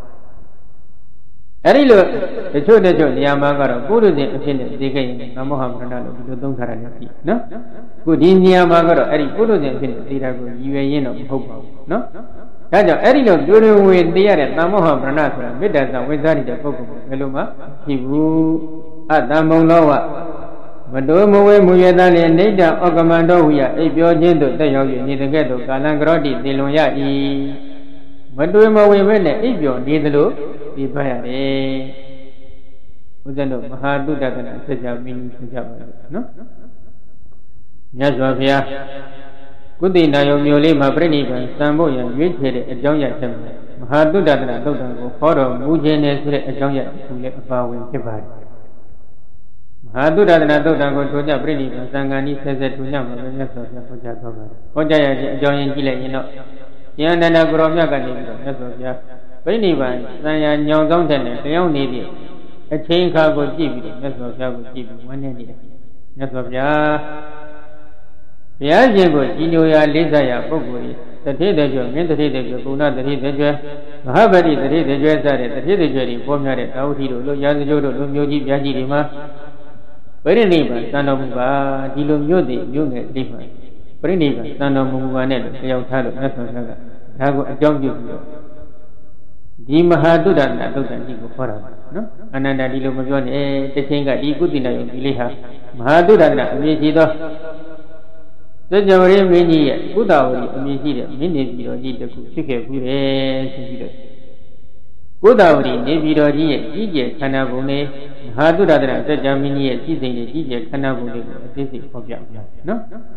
အဲ့ဒီလိုတချို့တချို့နေရာမှာကတော့ပုရုဇဉ်အဖြစ်နဲ့သိခဲ့ရင်သမုဟမရဏလို့ဒီလိုသုံးထားရတယ်ရှိနော်ခုဒီနေရာမှာကတော့အဲ့ဒီပုရုဇဉ်အဖြစ်နဲ့သိတာကိုရည်ရွယ်ရင်းတော့မဟုတ်ပါဘူးနော်ဒါကြောင့်အဲ့ဒီလိုကြိုးရင်းဝင်သိရတဲ့သမုဟမရဏဆိုတာမေတ္တာဆောင်ဝိဇ္ဇာတိတဲ့ပုဂ္ဂိုလ်ဘယ်လိုမှရှိဘူးအတ္တမုံလောဝမတိုးမဝဲမူရတန်လေနေတ္တဩကမန္တောဟုယအိပ်ပြောခြင်းတို့တက်ရောက်၍နေတကဲ့သို့ကာလံကရောတိသေလွန်ရ၏မတွေးမဝေပဲနဲ့အိပ်ပြောနေသလိုဒီပါရတယ်ဘုရားတို့မဟာတုတ္တကနာဆက်ကြမင်းကြီးဆက်ကြပါလို့နော်မြတ်စွာဘုရားကုသိနာယုံမျိုးလေးမှာပြိဋိဘံစံဖို့ရန်ရွေးချယ်တဲ့အကြောင်းရချက်မှာမဟာတုတ္တကနာသုတ်တံကိုဟောတော်မူခြင်းနဲ့ဆိုတဲ့အကြောင်းရသူလည်းအပါဝင်ဖြစ်ပါတယ်မဟာတုတ္တနာသုတ်တံကိုထိုကြပြိဋိဘံသံဃာနိဆက်ဆက်ထိုကြမှာပဲမြတ်စွာဘုရားဟောကြားသွားပါတယ်ဟောကြားရတဲ့အကြောင်းရင်းကြည့်လိုက်ရင်တော့ဉာဏ်တဏကိုရောမြတ်ကနေပြီးတော့မြတ်စွာဘုရားပြိဋိဘံသံဃာညောင်ဆောင်တဲ့နဲ့တရားနေပြီးအချိန်ခါကိုကြည့်ပြီးတော့မြတ်စွာဘုရားကိုကြည့်ပြီးဝန်းနေနေတယ်မြတ်စွာဘုရားဘုရားရှင်ကိုကြီးညိုရာလေးစားရာပုဂ္ဂိုလ်ကြီးတတိတကျွမင်းတတိတကျွပုဏ္ဏတတိတကျွမဟာဗတိတတိတကျွစတဲ့တတိတကျွတွေပေါ်များတဲ့တာဝတိတို့လူရာဇဂိုတို့လူမျိုးကြီးပြားကြီးတွေမှာပရိနိဗ္ဗာန်စံတော်မူပါဒီလိုမျိုးတွေမျိုးငယ်လေးမှာပရိနိဗ္ဗာန်စံတော်မူပါနဲ့လို့တရားထားလို့မြတ်စွာဘုရားကဒါကိုအကြောင်းပြုပြီးတော့ဒီမဟာတုဒ္ဒနာသုတ်တန်ကြီးကိုခေါ်တာနော်အနန္တဒီလိုမပြောနဲ့တစ်ချိန်ကဒီကုသီနာယုံဒီလေးဟာမဟာတုဒ္ဒနာအမည်ရှိသောသစ္စာဝရိမင်းကြီးရဲ့ကုသဝရီအမည်ရှိတဲ့မင်းနေပြည်တော်ကြီးတစ်ခုဖြစ်ခဲ့ဘူးတယ်ဆိုပြီးတော့ကုသဝရီနေပြည်တော်ကြီးရဲ့ကြီးကျယ်ခန္ဓာပုံလေးမဟာတုဒ္ဒနာသစ္စာမင်းကြီးရဲ့ကြီးစိန်ရဲ့ကြီးကျယ်ခန္ဓာပုံလေးကိုအသေးစိတ်ဖော်ပြပြနော်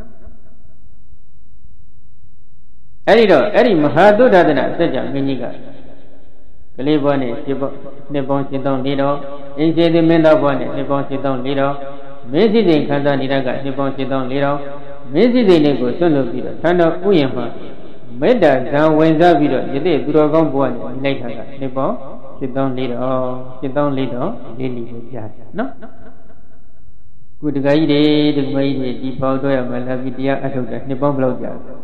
အဲ့ဒီတော့အဲ့ဒီမဟာတုဒ္ဒနာသစ္စာမင်းကြီးကကလေးဘွားနဲ့ရှင်းပေါ့နှစ်ပေါင်းရှင်းတောင်းလေးတော်အင်းရှိသည်မင်းသားဘွားနဲ့နှစ်ပေါင်းရှင်းတောင်းလေးတော်မင်းစည်းစိမ်ခံစားနေတာကနှစ်ပေါင်းရှင်းတောင်းလေးတော်မင်းစည်းစိမ်လေးကိုဆွတ်လို့ပြီးတော့ထမ်းတော်ဥယျာဉ်မှာမေတ္တာဇံဝင်စားပြီးတော့ယသိသူတော်ကောင်းဘွားနဲ့လိုက်တာကနှစ်ပေါင်းရှင်းတောင်းလေးတော်ရှင်းတောင်းလေးတော်လေးလီကိုကြားတယ်နော်ကုတကကြီးတွေဒကမကြီးတွေဒီပေါတော့ရမှာလာပြီးတရားအထုတ်တာနှစ်ပေါင်းဘယ်လောက်ကြာဟမ်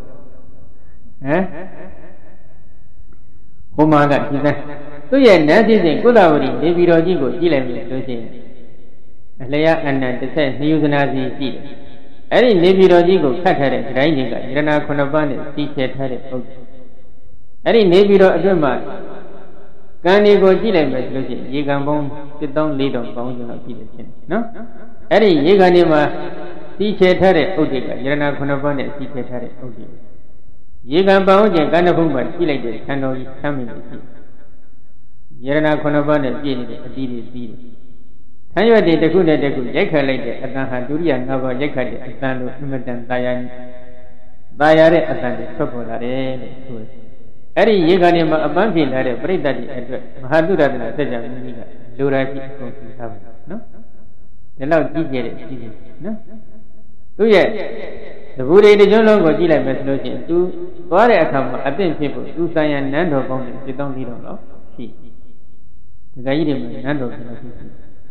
ဘုမာကဒီကသူ့ရဲ့နန်းစည်းစိမ်ကုသဝရီနေပြည်တော်ကြီးကိုကြည့်လိုက်လို့ဆိုရှင်အလျာအနန္တတစ်ဆက်နှယူဇနာစီရှိတယ်အဲ့ဒီနေပြည်တော်ကြီးကိုခတ်ထားတဲ့ဒိုင်းတွေကယရဏခုနှစ်ပါးနဲ့စီချဲထားတဲ့ပုဒ်အဲ့ဒီနေပြည်တော်အတွင်းမှာကံဒီကိုကြည့်လိုက်မယ်ဆိုလို့ရှိရင်ရေကံပေါင်းတစ်သောင်းလေးထောင်ပေါင်းကျွန်တော်ကြည့်တယ်ချင်းနော်အဲ့ဒီရေကံဒီမှာစီချဲထားတဲ့ပုဒ်တွေကယရဏခုနှစ်ပါးနဲ့စီချဲထားတဲ့ပုဒ်တွေရေကံပေါင်းခြင်းကံတစ်ခုမှကြည့်လိုက်တဲ့ဆံတော်ကြီးဆမ်းမိလို့ရှိယရဏခုနှစ်ပါးနဲ့ပြည့်နေတဲ့အတီးတွေပြီးတယ်ဆံရွက်တွေတစ်ခုနဲ့တစ်ခုရိုက်ခတ်လိုက်တဲ့အတန်ဟာဒုတိယငါးပါးရိုက်ခတ်တဲ့အတန်လို့အမတန်ตายရตายရတဲ့အတန်တွေထွက်ပေါ်လာတယ်လို့ဆိုတယ်အဲ့ဒီရေကံတွေမှာအပန်းဖြေလာတဲ့ပြိတ္တတွေအတွက်မဟာတုဒ္ဒနာစัจ जा မင်းကြီးကလိုရာရှိအကုန်သိထားပါနော်ဒီလောက်ကြည့်ကြတဲ့ကြည့်တယ်နော်သူရဲ့သဘူတွေတကြွလုံးကိုကြည့်လိုက်မယ်ဆိုလို့ရှိရင်သူသွားတဲ့အခါမှာအသင့်ဖြစ်ဖို့သူဆိုင်ရနန်းတော်ကောင်းတယ်စစ်တောင်းပြီးတော့တော့ရှိဒီကကြီးတွေမှာနန်းတော်ဆိုတာရှိဟမ်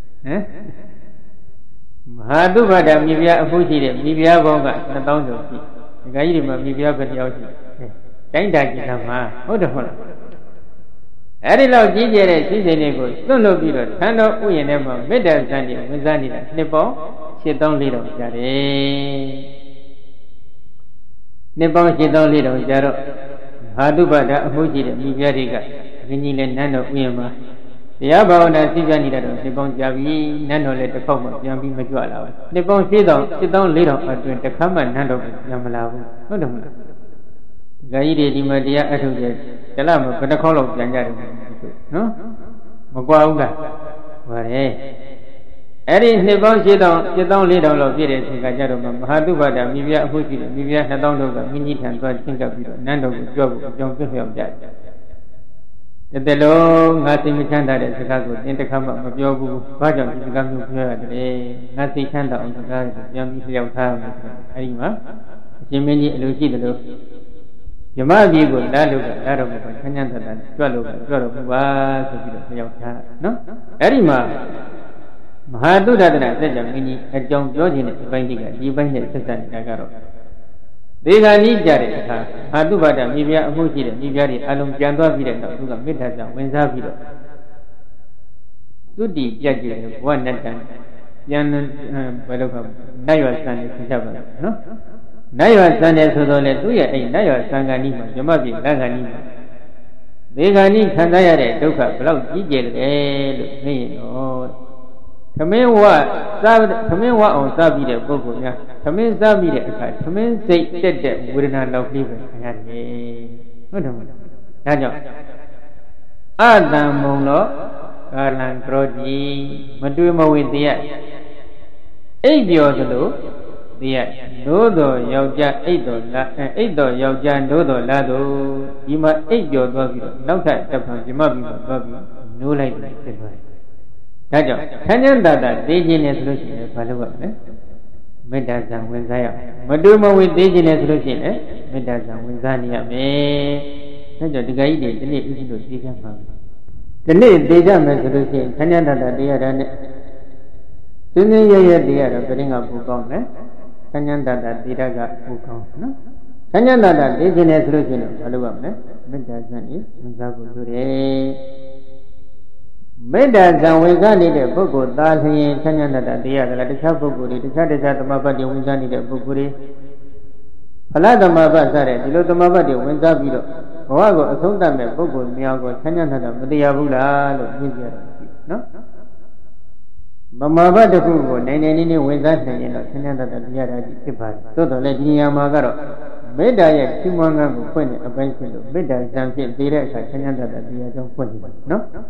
မဟာတုဗ္ဗဒမြေပြားအဖို့ရှိတဲ့မြေပြားပေါင်းကနှစ်သောင်းကျော်ရှိဒီကကြီးတွေမှာမြေပြားပဲတယောက်ရှိတိုင်းတာကြည့်တာမှာဟုတ်တယ်ဟုတ်လားအဲ့ဒီလောက်ကြီးကျယ်တဲ့ကြီးစိမ်တွေကိုသွန့်လို့ပြီးတော့ထံတော်ဥယျာဉ်ထဲမှာမေတ္တာဇန်တွေဝင်စားနေတာနှစ်ပေါင်းရှစ်သောင်းလေးတောင်ကြာတယ်နှစ်ပေါင်းရှစ်သောင်းလေးတောင်ကြာတော့ဟာတုပ္ပဒအမှုရှိတဲ့မိဖုရားတွေကမင်းကြီးလည်းနန်းတော်ဥယျာဉ်မှာတရားဘာဝနာသိကြနေတာတော့နှစ်ပေါင်းကြာပြီနန်းတော်လည်းတစ်ခေါက်မှပြန်ပြီးမကြွလာဘူးနှစ်ပေါင်းရှစ်သောင်းရှစ်သောင်းလေးတောင်အတွင်းတစ်ခါမှနန်းတော်ပြန်မလာဘူးဟုတ်တယ်မလားဂါကြီးတွေဒီမှာတရားအထုတ်တယ်တလမှာဘယ်နှခေါက်လောက်ပြန်ကြတယ်နော်မကွာဘူးလားပါတယ်အဲ့ဒီနှစ်ပေါင်းရှစ်သောင်းရှစ်သောင်းလေးတောင်လောက်ပြည့်တဲ့အချိန်ကကြတော့မဟာတုပ္ပဒမိဖုရားအဖို့ရှိတယ်မိဖုရားနှစ်သောင်းတို့ကမိကြီးထံသွားချင်းကပ်ပြီးတော့နန်းတော်ကိုကြွဖို့အကြောင်းပြည့်လျောက်ကြတယ် The long, nothing Chanda, the Chicago, in the come of your Bajan, the Gamu Pure, nothing Chanda on the guy, young Israel town, Arima, Jimmy Lucido. You might be good, that look at that of Kanyanta, twelve, twelve, was a bit of no? Arima Mahadu that I said, Mini, a John Georgian, binding, even his sister Nagaro. They are need Jared, Hadubada, Mivia, Muji, Miviari, Alum Janda Vida, Tuga Midhasa, Wenzavida. Two deep judges, one that time. Yan Balocum, Naya San is Java, no? Naya San is Sodole, two years, Naya Sanganima, Jamabi, Laganima. They are need Sandaya, Duka, Blau, Gigel, me, or Tamewa, Tamewa on Sabi, the Bogo, Tamen Sabi, the Tamen say that we not love living. Daniel Adam Mono, Garland Prodi, Maduma with the eight years ago, the Dodo Yauja, Eido Yauja, Dodo Lado, Yima eight years ago, no time, Jimabi, no light. Daniel, Canyon Dada, Dejin solution, follow Medazan Wenzaya. Maduma with Dejin solution, eh? Medazan Wenzania, me. Daniel, the guy did the name to Deja. The name Deja solution, Canyon Dada, they are done. Soon they are putting up Bukong, eh? Canyon Dada, Diraga Bukong, no? Canyon Dada, Dejin solution, follow eh? Medazan is Menzabu. Medazan Wizani, the Bogo, Dali, Tanyana, the other, the Chapuguri, the Chadija, Mabadi, Wizani, the Buguri, Palada Mabazare, the Lotomabadi, Winzabito, Oago, Asundame, Bogo, Miago, Tanyana, the Yabula, no? Mamaba the Bugo, Nani, Wizani, and Tanyana, the other, Tipa, so the Lady Yamagaro, Medaya, Timanga, Point, a pencil, Medazan, direct, Tanyana, the other point, no?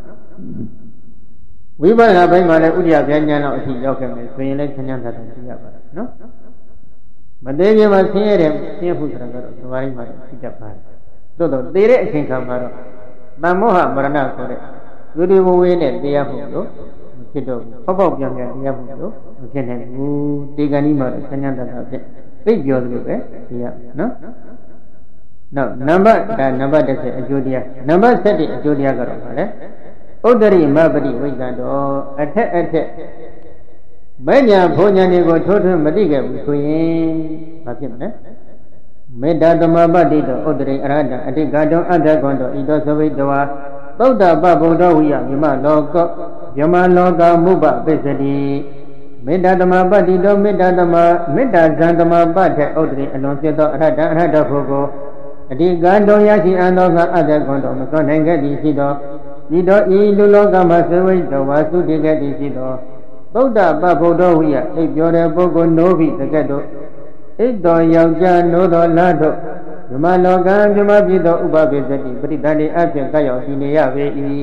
We will have a mother Udia Ganyana or Yokem, so you let Kanyanta, no? But they will not hear him, here who's a very much Japan. So the direct thing come out. Mamoha Marana for it. Good you win it, the Yahudo, Kido, Papa Yanga, Yahudo, Kenan, Tiganima, Kanyanta, big yours, yeah, no? No, number, that number that's a Judia. Number set it, Judia Garo, Odari Mabadi Wigando, attack, attack. Manya Ponyani go total Madiga between Makim, Meda the Mabadi, the Odari Arada, Adigado, Adagondo, Idosavidoa, Boda Babu Doya, Yama Logo, Yama Loga, Muba, Besadi, Meda the Mabadi, do Meda the Ma, Meda Zandama Bata, Odri, Annonciato, Rada, Rada Fogo, Adigado Yashi, Anoga, Adagondo, Makonanga, Disido. Nido Iluloga Masaway, the Wasu Diga Disido. Boda Babodo, we are a Yoda Bogo Novi, the Gado. Edo Yauja, Nodo Lado. Yamaloga, Yamabido, Uba Bezati, Britani, Asia, Gayo, Inea,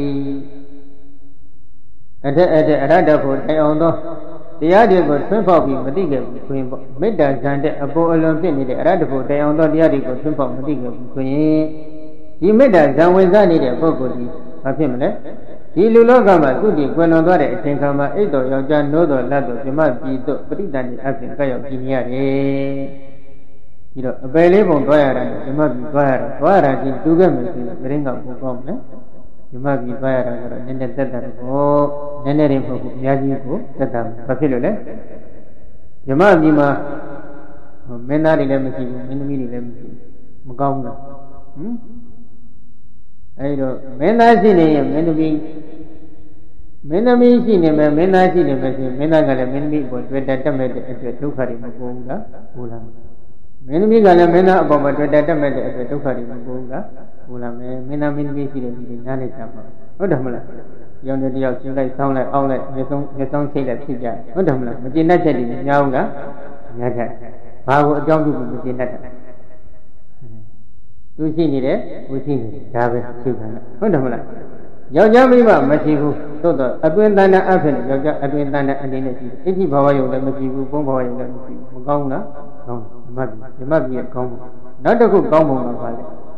at the Arada for Tayondo. The idea was Pimpopi, Madiga, between Medas and Abo Olympian, the Arada for Tayondo, the idea was Pimpo Madiga, between. He made us down with Zani, the Bogodi. He Lulogama, Tudi, Guanodore, Tenkama, Edo, Yojan, Nodo, Lado, Jama, Bido, Britan, Africa, Guinea. You know, available Guayara, Jama, Guayara, Guayara, in two games, bring up Bugom, you might be Guayara, and then that, oh, Nenerim, Yajico, that, Papilole. Jama, Bima, Menari, Lemon, Minimi, Lemon, Mugonga. Hmm? I don't Menasi name, Menami Menami cinema, Menasi name, Menagala, Menmi, but with that made at the Tukari Mugunga, Ulam. Menami Gala Mena about the data made at the Tukari Mugunga, Ulam, Menamin Visi, Nanitama. Odamla. Young the young like sound like outlet, the song say that Pija. Odamla, but in that Yanga, Yaka. How don't you begin that? We see it, we see it, David, Susan. Wonderful. Yajamiva, Masibu, so the Adwendana Afen, Adwendana and Inity, eighty Bawayo, the Masibu, Bombayo, the Gona, you must be a combo. Not a good combo,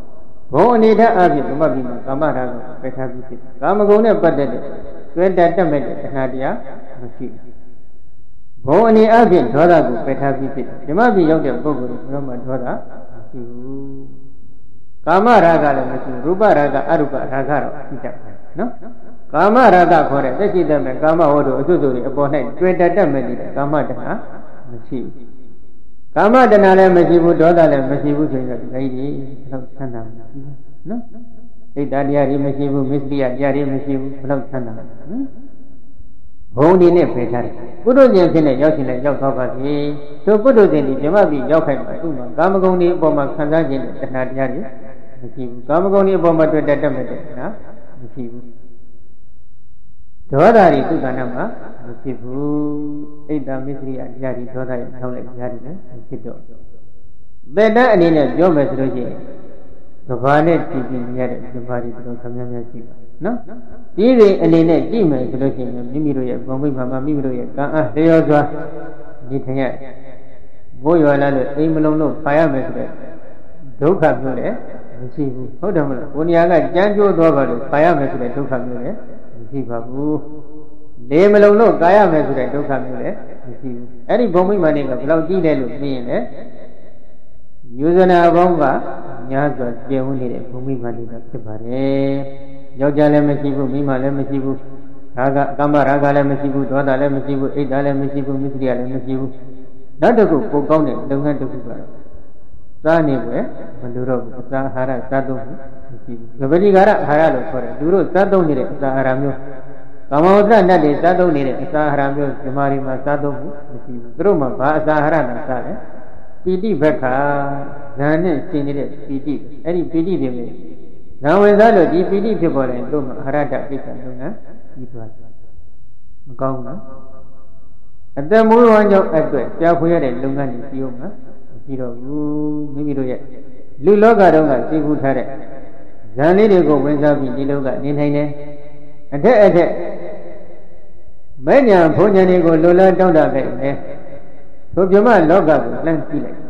ဘောအနေထားအဖြစ်ဓမ္မပြီးမှာကာမရာဂကိုပယ်ထားပြီးဖြစ်ကာမဂုဏ်နဲ့ပတ်သက်တဲ့ကျွဲတတ်တတ်မဲ့တဲ့တဏှာတရားမရှိဘူးဘောအနေအဖြစ်ဒေါသကိုပယ်ထားပြီးဖြစ်ဓမ္မပြီးရောက်တဲ့ပုဂ္ဂိုလ်ကဘယ်မှဒေါသမရှိဘူးကာမရာဂလည်းမရှိဘူးရူပရာဂအရူပရာဂတော့ရှိတတ်တယ်နော်ကာမရာဂခေါ်တဲ့သက်ရှိတတ်မဲ့ကာမဝတ္ထုအစွတ်တို့တွေအပေါ်၌ကျွဲတတ်တတ်မဲ့တဲ့ကာမတဏှာမရှိဘူးကာမတဏှာလည်းမရှိဘူးဒေါသလည်းမရှိဘူးဆိုရင်တော့ဒီကြီးဘယ်လောက်ချမ်းသာမှာနော်ဣတ္တတရားတွေမရှိဘူးမစ္စရိယတရားတွေမရှိဘူးဘယ်လောက်ချမ်းသာမှာနော်ဘုံဒီနဲ့ဖယ်ထားတယ်ပုထုဇဉ်ဖြစ်နေရောက်ရှင်လည်းရောက်သွားပါစေသူပုထုဇဉ်ဒီဓမ္မပြီးရောက်ခိုင်မှာသူ့မှာကာမဂုဏ်တွေအပေါ်မှာခံစားခြင်းနဲ့တဏှာတရားတွေမရှိဘူးကာမဂုဏ်တွေအပေါ်မှာတွေ့တတ်တတ်မဲ့တဲ့တဏှာမရှိဘူးဒေါသတွေသူ့ကဏ္ဍမှာမရှိဘူးဣတ္တမစ္စရိယတရားတွေဒေါသရဲ့ထောင်းလိုက်တရားတွေလည်းဖြစ်တော့သက်တမ်းအနေနဲ့ပြောမယ်ဆိုလို့ရှိရင်ကဘာနဲ့ကြည့်ပြီးရတဲ့ဓမ္မတွေတော်တော်များများရှိပါနော်ဒီတွေအနေနဲ့ကြည့်မယ်ဆိုလို့ရှိရင်မိမိတို့ရဲ့ဘုံမိဘမှာမိမိတို့ရဲ့ကံအားလျော်စွာဒီထင်ရဘိုးရွာလာလို့အိမ်မလုံးလို့ဖာရမယ်ဆိုတဲ့ဒုက္ခမျိုးလည်းမရှိဘူးဟုတ်တယ်မလားကိုနေရာကကြမ်းကြိုးသွားပါလို့ဖာရမယ်ဆိုတဲ့ဒုက္ခမျိုးလည်းမရှိပါဘူးလေမလုံးလို့ကာရမယ်ဆိုတဲ့ဒုက္ခမျိုးလည်းမရှိဘူးအဲ့ဒီဘုံမိမတွေကဘယ်လောက်ကြည့်တယ်လို့သိရင်လည်းယူဇနာပေါင်းကညာစွာကျင့်ဝန်းနေတဲ့ဘုံမိမတွေကဖြစ်ပါတယ်ယောက်ျားလည်းမရှိဘူးမိန်းမလည်းမရှိဘူးဒါကကာမရာဂလည်းမရှိဘူးဒေါသလည်းမရှိဘူးဣဒ္ဓလည်းမရှိဘူးမစ္စရိယလည်းမရှိဘူးနောက်တစ်ခုပိုကောင်းတဲ့လုပ်ငန်းတစ်ခုကတော့စားနေပဲမလိုတော့ဘူးအစာအာဟာရစားသုံးမှုမရှိဘူးကပတိကာရအာဟာရလို့ခေါ်တယ်သူတို့စားသုံးနေတဲ့အစာအာဟာရမျိုးကာမဝတ္တနတ်တွေစားသုံးနေတဲ့အစာအာဟာရမျိုးဓမ္မတွေမှာစားသုံးမှုမရှိဘူးသူတို့မှာဘာအစာအာဟာရနဲ့စားလဲပီတိဘက္ခာဇန်နဲ့ရှင်နေတဲ့ပီတိအဲ့ဒီပီတိတွေမျိုးဇံဝင်စားလို့ဒီပီတိဖြစ်ပေါ်တယ်တို့မှာအာရတကိစ္စလုပ်ငန်းကြီးသွားတယ်မကောင်းဘူးနော်အသက်မွေးဝမ်းကြောင့်အတွက်ကြားဖွေရတဲ့လုပ်ငန်းတွေပြီးအောင်မှာမရှိတော့ဘူးမိမိတို့ရဲ့လူလောကတုန်းကသိခုထားတဲ့ဇန်လေးတွေကိုဝင်စားပြီးဒီလောကနေနိုင်တယ်အထက်အထက်မဲ့ညာဘုံညာတွေကိုလိုလားတောင်းတခဲ့တယ်ထိုပြမလောကကိုလှမ်းကြည့်လိုက်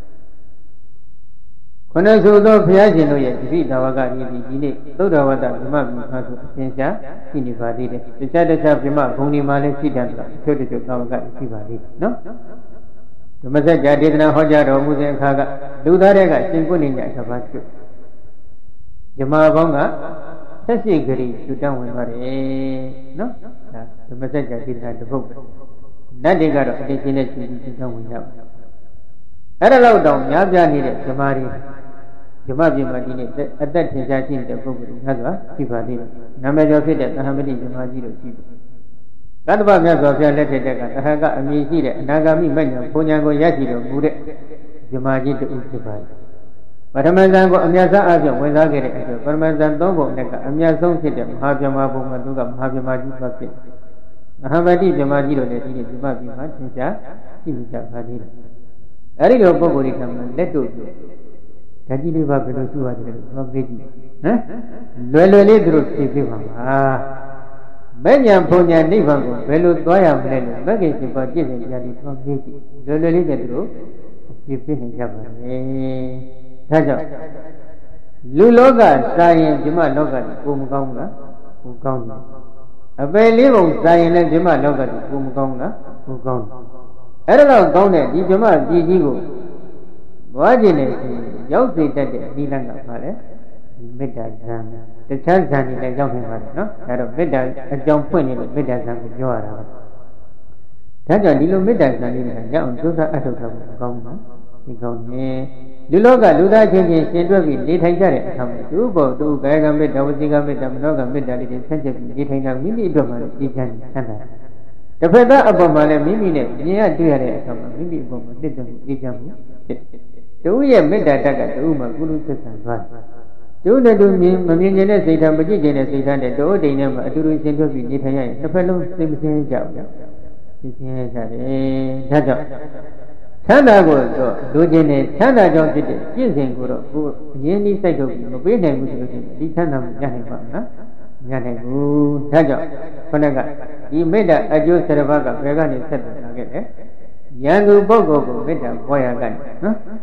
ခொနဆိုသောဘုရားရှင်တို့ရဲ့ဒီသာဝကဤဒီဒီနေ့သုဒ္ဓဝတ္တဗြဟ္မဗြဟ္မဆိုအရှင်ရှားရှိနေပါသေးတယ်တခြားတခြားဗြဟ္မဘုံဒီမှာလည်းရှိတယ်ဆိုတာအချို့တချို့သာဝကရှိပါသေးတယ်နော်ဓမ္မစကြာဒေသနာဟောကြားတော်မူစဉ်အခါကလူသားတွေကရှင်ကုဏ္ဏညတပါးကျွတ်ဗြဟ္မဘောင်းကဆက်ရှိကြိသူတောင်းဝင်သွားတယ်နော်ဒါဓမ္မစကြာဒေသနာတစ်ပုဒ်ပဲနတ်တွေကတော့အတိတ်ချင်းနဲ့ရှင်သူတောင်းဝင်ကြပါအဲ့ဒါတော့တောင်များပြနေတဲ့ဓမ္မတွေဓမ္မပြမတိနဲ့အသက်ထင်ရှားရှိတဲ့ပုဂ္ဂိုလ်တွေငါဆိုတာရှိပါသေးတယ်နာမည်ကျော်ဖြစ်တဲ့သဟမတိဓမ္မကြီးတို့ရှိတယ်သတ္တဗမြတ်စွာဘုရားလက်ထက်ကသဟကအမည်ရှိတဲ့အနာဂါမိမညာဘုံညာကိုရရှိတော်မူတဲ့ဓမ္မကြီးတူဖြစ်ပါတယ်ပထမဇန်ကိုအမြတ်စားအပြင်ဝင်စားခဲ့တဲ့အတွက်ပထမဇန်သုံးပုံနဲ့ကအမြတ်ဆုံးဖြစ်တဲ့မဟာဗြဟ္မာဘုံမှာသူကမဟာဗြဟ္မာကြီးသွားဖြစ်မဟာဗတိဗြဟ္မာကြီးတို့လည်းဒီနေ့ဓမ္မပြမှာသင်ရှားရှိနေကြပါသေးတယ်အဲ့ဒီလိုပုဂ္ဂိုလ်တွေကမှလက်တို့ပြဓာကြီးလေးပါဘယ်လိုရှိရတယ်လို့ပြောပြကြည့်ဟမ်လွယ်လွယ်လေးသူတို့ဖြေပြပါမှာမဲ့ညာဘုံညာနိဗ္ဗာန်ကိုဘယ်လိုသွားရမလဲလို့မဂ္ဂင်ရှင်ပါပြည့်စုံကြတယ်ပြောပြကြည့်လွယ်လွယ်လေးနဲ့သူတို့ဖြေပြနေကြပါမယ်ဒါကြောင့်လူလောကစာရင်ဓမ္မလောကကိုကိုမကောင်းဘူးလားကိုကောင်းတယ်အပယ်လေးပုံစာရင်လည်းဓမ္မလောကကိုကိုမကောင်းဘူးလားကိုကောင်းတယ်အဲ့ဒါတော့ကောင်းတဲ့ဒီဓမ္မပြည်ကြီးကိုဘွားကျင်နေရောက်စေတတ်တဲ့ဒီလက်ကပါလေဒီမေတ္တာဇံတခြားဇံတွေလည်းရောက်နေပါတယ်နော်ဒါတော့မေတ္တာအကြောင်းဖွင့်နေလို့မေတ္တာဇံကိုပြောရတာပါဒါကြောင့်ဒီလိုမေတ္တာဇံလေးတွေကရအောင်သုသအထုထားဖို့ကောင်းနော်ဒီကောင်းနေလူလောကလူသားချင်းချင်းရှင်တွဲပြီးနေထိုင်ကြတဲ့အခါမှာသူ့ဘောသူကာယကမေတ္တာဝစီကမေတ္တာမနောကမေတ္တာလေးတွေဆက်ချက်ပြီးနေထိုင်တာမိမိအတွက်မှလည်းအေးချမ်းချမ်းသာတစ်ဖက်သားအပေါ်မှာလည်းမိမိနဲ့မြင်ရတွေ့ရတဲ့အခါမှာမိမိအပေါ်မှာတစ်တုံအေးချမ်းမှုဖြစ်တူရဲ့မေတ္တာတက်ကတူမှာကုလူသက်ဆံသွားတူနဲ့တူမြင်မမြင်ကျင်တဲ့စိတ်ဓာတ်မကြည့်ကျင်တဲ့စိတ်ဓာတ်နဲ့တိုးတိမ်နဲ့မှအတူတူရှင်တွဲပြီးနေထိုင်ရရင်တစ်ဖက်လုံးစိတ်မစင်းကြဘူးသိချင်းရကြတယ်ဒါကြောင့်ချမ်းသာကိုတော့လူချင်းနဲ့ချမ်းသာကြောင့်ဖြစ်တဲ့ပြည့်စုံကိုတော့ကိုအရင်ဒီစိတ်ထုတ်ပြီးမပေးနိုင်ဘူးဆိုလို့ရှိရင်ဒီချမ်းသာမှုရနိုင်ပါ့မလားမရနိုင်ဘူးဒါကြောင့်ခொနကဒီမေတ္တာအကျိုးဆယ်ပါးကဘယ်ကနေဆက်လာခဲ့လဲယံသူပုဂ္ဂိုလ်ကိုမေတ္တာပွားရကနေနော်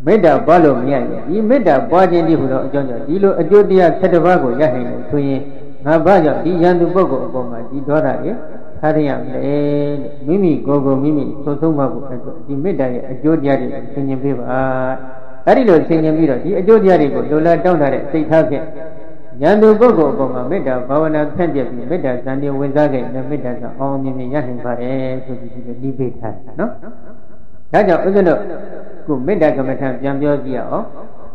မေတ္တာပွားလို့မရရင်ဒီမေတ္တာပွားခြင်းဒီဟူသောအကြောင်းကြောင့်ဒီလိုအကျိုးတရား၁၁ပါးကိုရနိုင်လို့ဆိုရင်ငါဘာကြောင့်ဒီယန္တုပုဂ္ဂိုလ်အပေါ်မှာဒီဒေါသတွေထားရရမလဲလို့မိမိကိုယ်ကိုမိမိသုံးဆုံးမှကိုအတွက်ဒီမေတ္တာရဲ့အကျိုးတရားတွေကိုသင်ញင်ပေးပါအဲ့ဒီလိုသင်ញင်ပြီးတော့ဒီအကျိုးတရားတွေကိုလိုလားတောင်းတတဲ့စိတ်ထားဖြင့်ယန္တုပုဂ္ဂိုလ်အပေါ်မှာမေတ္တာဘာဝနာဖြန့်ပြပြီးမေတ္တာဇန်တင်ဝင်စားခဲ့တဲ့မေတ္တာကအောင်မြင်မြင်ရနိုင်ပါတယ်ဆိုပြီးဒီလိုနှီးပေးထားတယ်နော်ဒါကြောင့်ဥစ္စတို့ခုမေတ္တာကမ္မထံပြန်ပြောကြည့်ရအောင်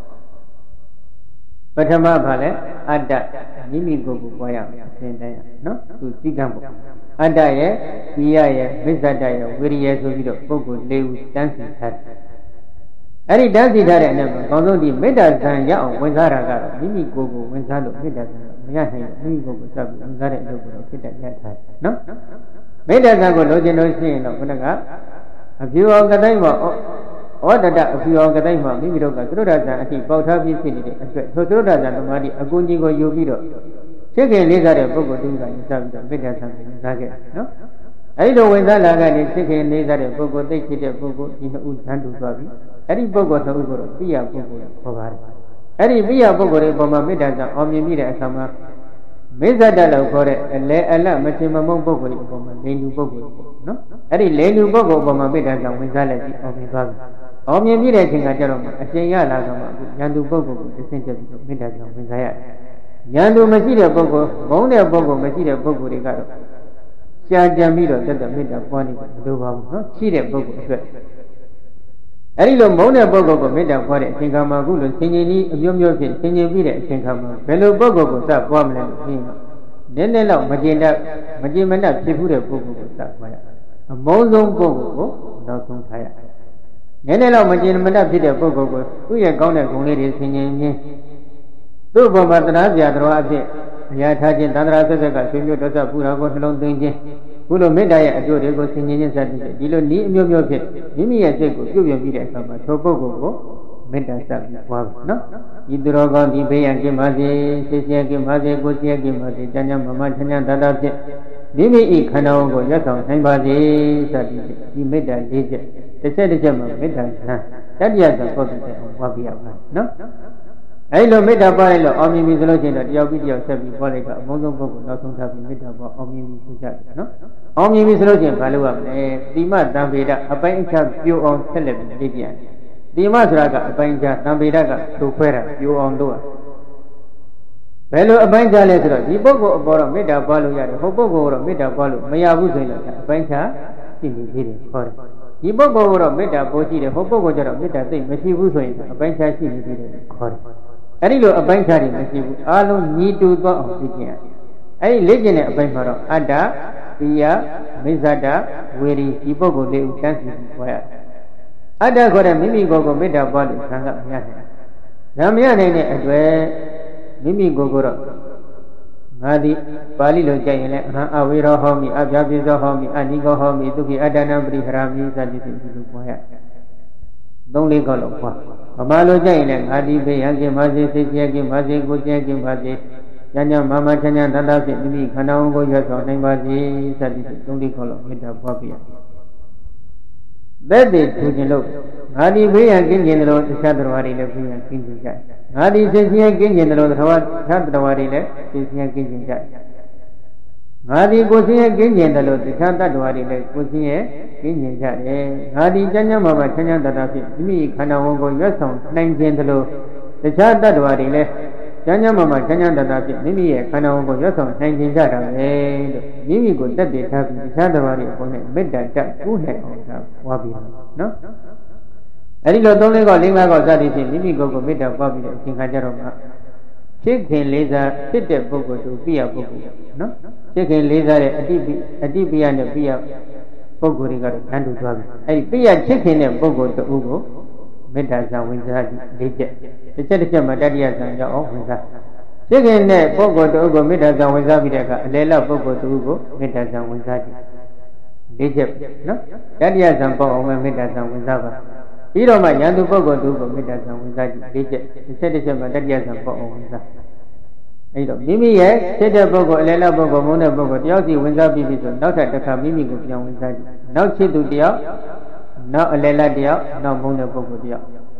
ပထမဘာလဲအတ္တမိမိကိုယ်ကိုပွားရမယ်သင်တိုင်းရနော်သူသိကံပေါ့အတ္တရဲ့ပိယရဲ့မစ္ဆတရဲ့ဝိရိယဆိုပြီးတော့ပုဂ္ဂိုလ်၄ခုတန်းစီထားတယ်အဲ့ဒီတန်းစီထားတဲ့အနက်မှာအကောင်းဆုံးဒီမေတ္တာဇံရအောင်ဝင်စားတာကတော့မိမိကိုယ်ကိုဝင်စားလို့မေတ္တာဇံမရနိုင်ဘူးမိမိကိုယ်ကိုစပ်ပြီးဝင်စားတဲ့အလုပ်ကိုတော့ဖြစ်တတ်ရထားတယ်နော်မေတ္တာဇံကိုလိုချင်လို့ရှိရင်တော့ခုနကအပြုအောင်ကတိုင်းမှာဩတတအပြုအောင်ကတိုင်းမှာမိမိတို့ကသရုဒ္ဓဇံအထိပေါက်ထားပြီးဖြစ်နေတဲ့အတွက်ထိုသရုဒ္ဓဇံသမာဓိအကူကြီးကိုယူပြီးတော့ဖြစ်ခင်လေးစားတဲ့ပုဂ္ဂိုလ်တူကယူစားပြီးတော့မေတ္တာဇံကိုဝင်စားခဲ့နော်အဲဒီလိုဝင်စားလာကနေဖြစ်ခင်လေးစားတဲ့ပုဂ္ဂိုလ်သိဖြစ်တဲ့ပုဂ္ဂိုလ်ဒီနှစ်ဦးဇံတူသွားပြီအဲ့ဒီပုဂ္ဂိုလ်နှစ်ဦးကိုတော့ပိယပုဂ္ဂိုလ်လို့ခေါ်ပါတယ်အဲ့ဒီပိယပုဂ္ဂိုလ်ရဲ့ပုံမှာမေတ္တာဇံအောင်မြင်ပြီးတဲ့အခါမှာမေဇတလို့ခေါ်တဲ့အလဲအလတ်မချင်မမုန်းပုဂ္ဂိုလ်ရဲ့ပုံမှာလိန်လူပုဂ္ဂိုလ်ပေါ့နော်အဲ့ဒီလိန်လူပုဂ္ဂိုလ်ပုံမှာမေတ္တာဇံဝင်စားလိုက်ပြီးအောင်မြင်သွားပြီအောင်မြင်ပြီးတဲ့အချိန်ကကျတော့အရှင်ရလာတော့မှယန္တုပုဂ္ဂိုလ်ကိုသိသိချက်ပြီးတော့မေတ္တာဇံဝင်စားရတယ်ယန္တုမရှိတဲ့ပုဂ္ဂိုလ်ဘုံတဲ့ပုဂ္ဂိုလ်မရှိတဲ့ပုဂ္ဂိုလ်တွေကတော့ကြာကြံပြီးတော့တက်တဲ့မေတ္တာပွားနေတယ်မလိုပါဘူးနော်ရှိတဲ့ပုဂ္ဂိုလ်အတွက်အဲ့ဒီလိုမုန်းတဲ့ပုဂ္ဂိုလ်ကိုမေတ္တာပွားတဲ့အချိန်ခါမှာအခုလိုဆင်ញင်ကြီးအမျိုးမျိုးဖြင့်ဆင်ញင်ပြီးတဲ့အချိန်ခါမှာဘယ်လိုပုဂ္ဂိုလ်ကိုစပွားမလဲလို့ပြီးတော့နည်းနည်းတော့မကျင်တတ်မကျင်မတတ်ဖြစ်ဘူးတဲ့ပုဂ္ဂိုလ်ကိုစပွားရအမုန်းဆုံးပုဂ္ဂိုလ်ကိုနောက်ဆုံးထားရနည်းနည်းတော့မကျင်မတတ်ဖြစ်တဲ့ပုဂ္ဂိုလ်ကိုသူ့ရဲ့ကောင်းတဲ့ဂုဏ်လေးတွေဆင်ញင်ခြင်းသူ့ဘုံမှာတရားပြတော်အဖြစ်အရာထားခြင်းသန္တရာဆက်ဆက်ကဆွေမျိုးတော်ဆက်ပူရာကိုနှလုံးသွင်းခြင်းခုလိုမေတ္တာရဲ့အကျိုးတွေကိုဆင်ញင်ခြင်းစသည်ဖြင့်ဒီလိုနည်းအမျိုးမျိုးဖြင့်မိမိရဲ့စိတ်ကိုပြုပြင်ပြီးတဲ့အခါမှာထိုပုဂ္ဂိုလ်ကိုမေတ္တာစပ်ပြီးပွားပါနော်ဤသူတော်ကောင်းဒီဘေးရန်ကင်းပါစေစိတ်ဆင်းရဲကင်းပါစေကိုယ်ဆင်းရဲကင်းပါစေကျမ်းကျမ်းမမချမ်းချမ်းသာသာဖြင့်မိမိဤခန္ဓာကိုရွတ်ဆောင်နိုင်ပါစေစသည်ဖြင့်ဒီမေတ္တာလေးချက်တစ်ချက်တစ်ချက်မှာမေတ္တာဇံတတိယဇံပုဒ်တဲ့အောင်ပွားပြရပါနော်အဲ့လိုမေတ္တာပွားလိုက်လို့အောင်မြင်ပြီဆိုလို့ရှိရင်တော့တယောက်ပြီးတယောက်ဆက်ပြီးပွားလိုက်တော့အမုန်းဆုံးပုဂ္ဂိုလ်နောက်ဆုံးထားပြီးမေတ္တာပွားအောင်မြင်ပြီဆိုကြတယ်နော်အောင်မြင်ပြီဆိုလို့ရှိရင်ဘာလုပ်ရမလဲတိမတံဗေဒအပိုင်းအခြားပြိုအောင်ဆက်လက်ပြီးလေ့ကျင့်တိမဆိုတာကအပိုင်းအခြားတံဗေဒကသို့ခွဲတာပြိုအောင်လုပ်ရဘယ်လိုအပိုင်းခြားလဲဆိုတော့ဒီပုဂ္ဂိုလ်အပေါ်တော့မေတ္တာပွားလို့ရတယ်ဟိုပုဂ္ဂိုလ်ကတော့မေတ္တာပွားလို့မရဘူးဆိုရင်တော့အပိုင်းခြားသိနေသေးတယ်ခေါ်တယ်ဒီပုဂ္ဂိုလ်ကတော့မေတ္တာပို့ရှိတယ်ဟိုပုဂ္ဂိုလ်ကျတော့မေတ္တာသိမရှိဘူးဆိုရင်အပိုင်းခြားရှိနေသေးတယ်ခေါ်တယ်အဲ့ဒီလိုအပိုင်းခြားတွေမရှိဘူးအားလုံးညီတူသွားအောင်သိကျင်ရတယ်အဲ့ဒီလေ့ကျင့်တဲ့အပိုင်းမှာတော့အတ္တပိယမိစ္ဆတဝေရီဒီပုဂ္ဂိုလ်လေးဦးတန်းစီပြီးပွားရတယ်အတ္တခေါ်တဲ့မိမိကိုယ်ကိုမေတ္တာပွားလို့ဆံကမရနိုင်ဘူးဒါမရနိုင်တဲ့အတွက်မိမိကိုယ်ကိုတော့ငါသည်ပါဠိလိုကြိုက်ရင်လည်းအဟံအဝေရောဟောမိအပြပိသောဟောမိအနိကောဟောမိဒုက္ခိအတ္တနံပရိဟရာမိစသည်ဖြင့်ဒီလိုပွားရသုံးလေးခေါက်လောက်ပွားဗမာလိုကြိုက်ရင်လည်းငါသည်ဘေးရန်ကင်းပါစေစိတ်ကျဲကင်းပါစေကိုယ်ကျဲကင်းပါစေဉာဏ်ဉာဏ်မမချမ်းချမ်းသာသာဖြင့်မိမိခန္ဓာကိုယ်ရွတ်ဆောင်နိုင်ပါစေစသည်ဖြင့်သုံးလေးခေါက်လောက်မေတ္တာပွားပြရသက်တည်ထူခြင်းလို့ငါသည်ဘေးရန်ကင်းခြင်းတို့တခြားတရားတွေလည်းဘေးရန်ကင်းခြင်းကြငါသည်စိတ်ဆင်းရဲကင်းခြင်းတို့တရားတခြားတရားတွေလည်းစိတ်ဆင်းရဲကင်းခြင်းကြငါသည်ကိုယ်ဆင်းရဲကင်းခြင်းတို့တခြားတ attva တွေလည်းကိုယ်ဆင်းရဲကင်းခြင်းကြတယ်ငါသည်ကျမ်းကျမ်းမှာမှာချမ်းချမ်းသာသာဖြင့်မိမိခန္ဓာဝန်ကိုရွတ်ဆောင်နိုင်ခြင်းတို့တခြားတ attva တွေလည်းကျမ်းကျမ်းမှာမှာချမ်းချမ်းသာသာဖြင့်မိမိရဲ့ခန္ဓာဝန်ကိုရွတ်ဆောင်နိုင်ခြင်းကြတာပဲလို့မိမိကိုတက်တည်ထားပြီးတခြား attva တွေအပေါ်နဲ့မေတ္တာတက်ကူးနိုင်အောင်သာပွားပြီးတော့နော်အဲ့ဒီလိုသုံးလေးကောလေးငါးကောစသည်ဖြင့်မိမိကိုယ်ကိုမေတ္တာပွားပြီးတဲ့အချိန်ခါကျတော့မှဖြစ်ခင်လေးစားဖြစ်တဲ့ပုဂ္ဂိုလ်သူပြရပုဂ္ဂိုလ်နော်ဖြစ်ခင်လေးစားတဲ့အတိပိအတိပိယနဲ့ပြရပုဂ္ဂိုလ်တွေကတော့တန်းတူသွားပြီအဲ့ဒီပြရဖြစ်ခင်တဲ့ပုဂ္ဂိုလ်တူကိုမေတ္တာဇံဝင်စားလေးချက်တစ်ချက်တစ်ချက်မှာတတိယဇံရောက်အောင်ဝင်စားဖြစ်ခင်တဲ့ပုဂ္ဂိုလ်တူကိုမေတ္တာဇံဝင်စားပြီးတဲ့အခါအလယ်လောက်ပုဂ္ဂိုလ်တူကိုမေတ္တာဇံဝင်စားကြည့်လေးချက်နော်တတိယဇံပေါ့အောင်မေတ္တာဇံဝင်စားပါပြီးတော့မှယန္တုပုဂ္ဂိုလ်သူကိုမေတ္တာဇံဝင်စားကြည့်လေးချက်တစ်ချက်တစ်ချက်မှာတတိယဇံပေါ့အောင်ဝင်စားအဲ့တော့မိမိရဲ့ဖြစ်တဲ့ပုဂ္ဂိုလ်အလယ်လောက်ပုဂ္ဂိုလ်မုန်းတဲ့ပုဂ္ဂိုလ်တယောက်စီဝင်စားပြီးပြီဆိုနောက်ထပ်တစ်ခါမိမိကိုပြန်ဝင်စားကြည့်နောက်ချစ်သူတယောက်နောက်အလယ်လောက်တယောက်နောက်မုန်းတဲ့ပုဂ္ဂိုလ်တယောက်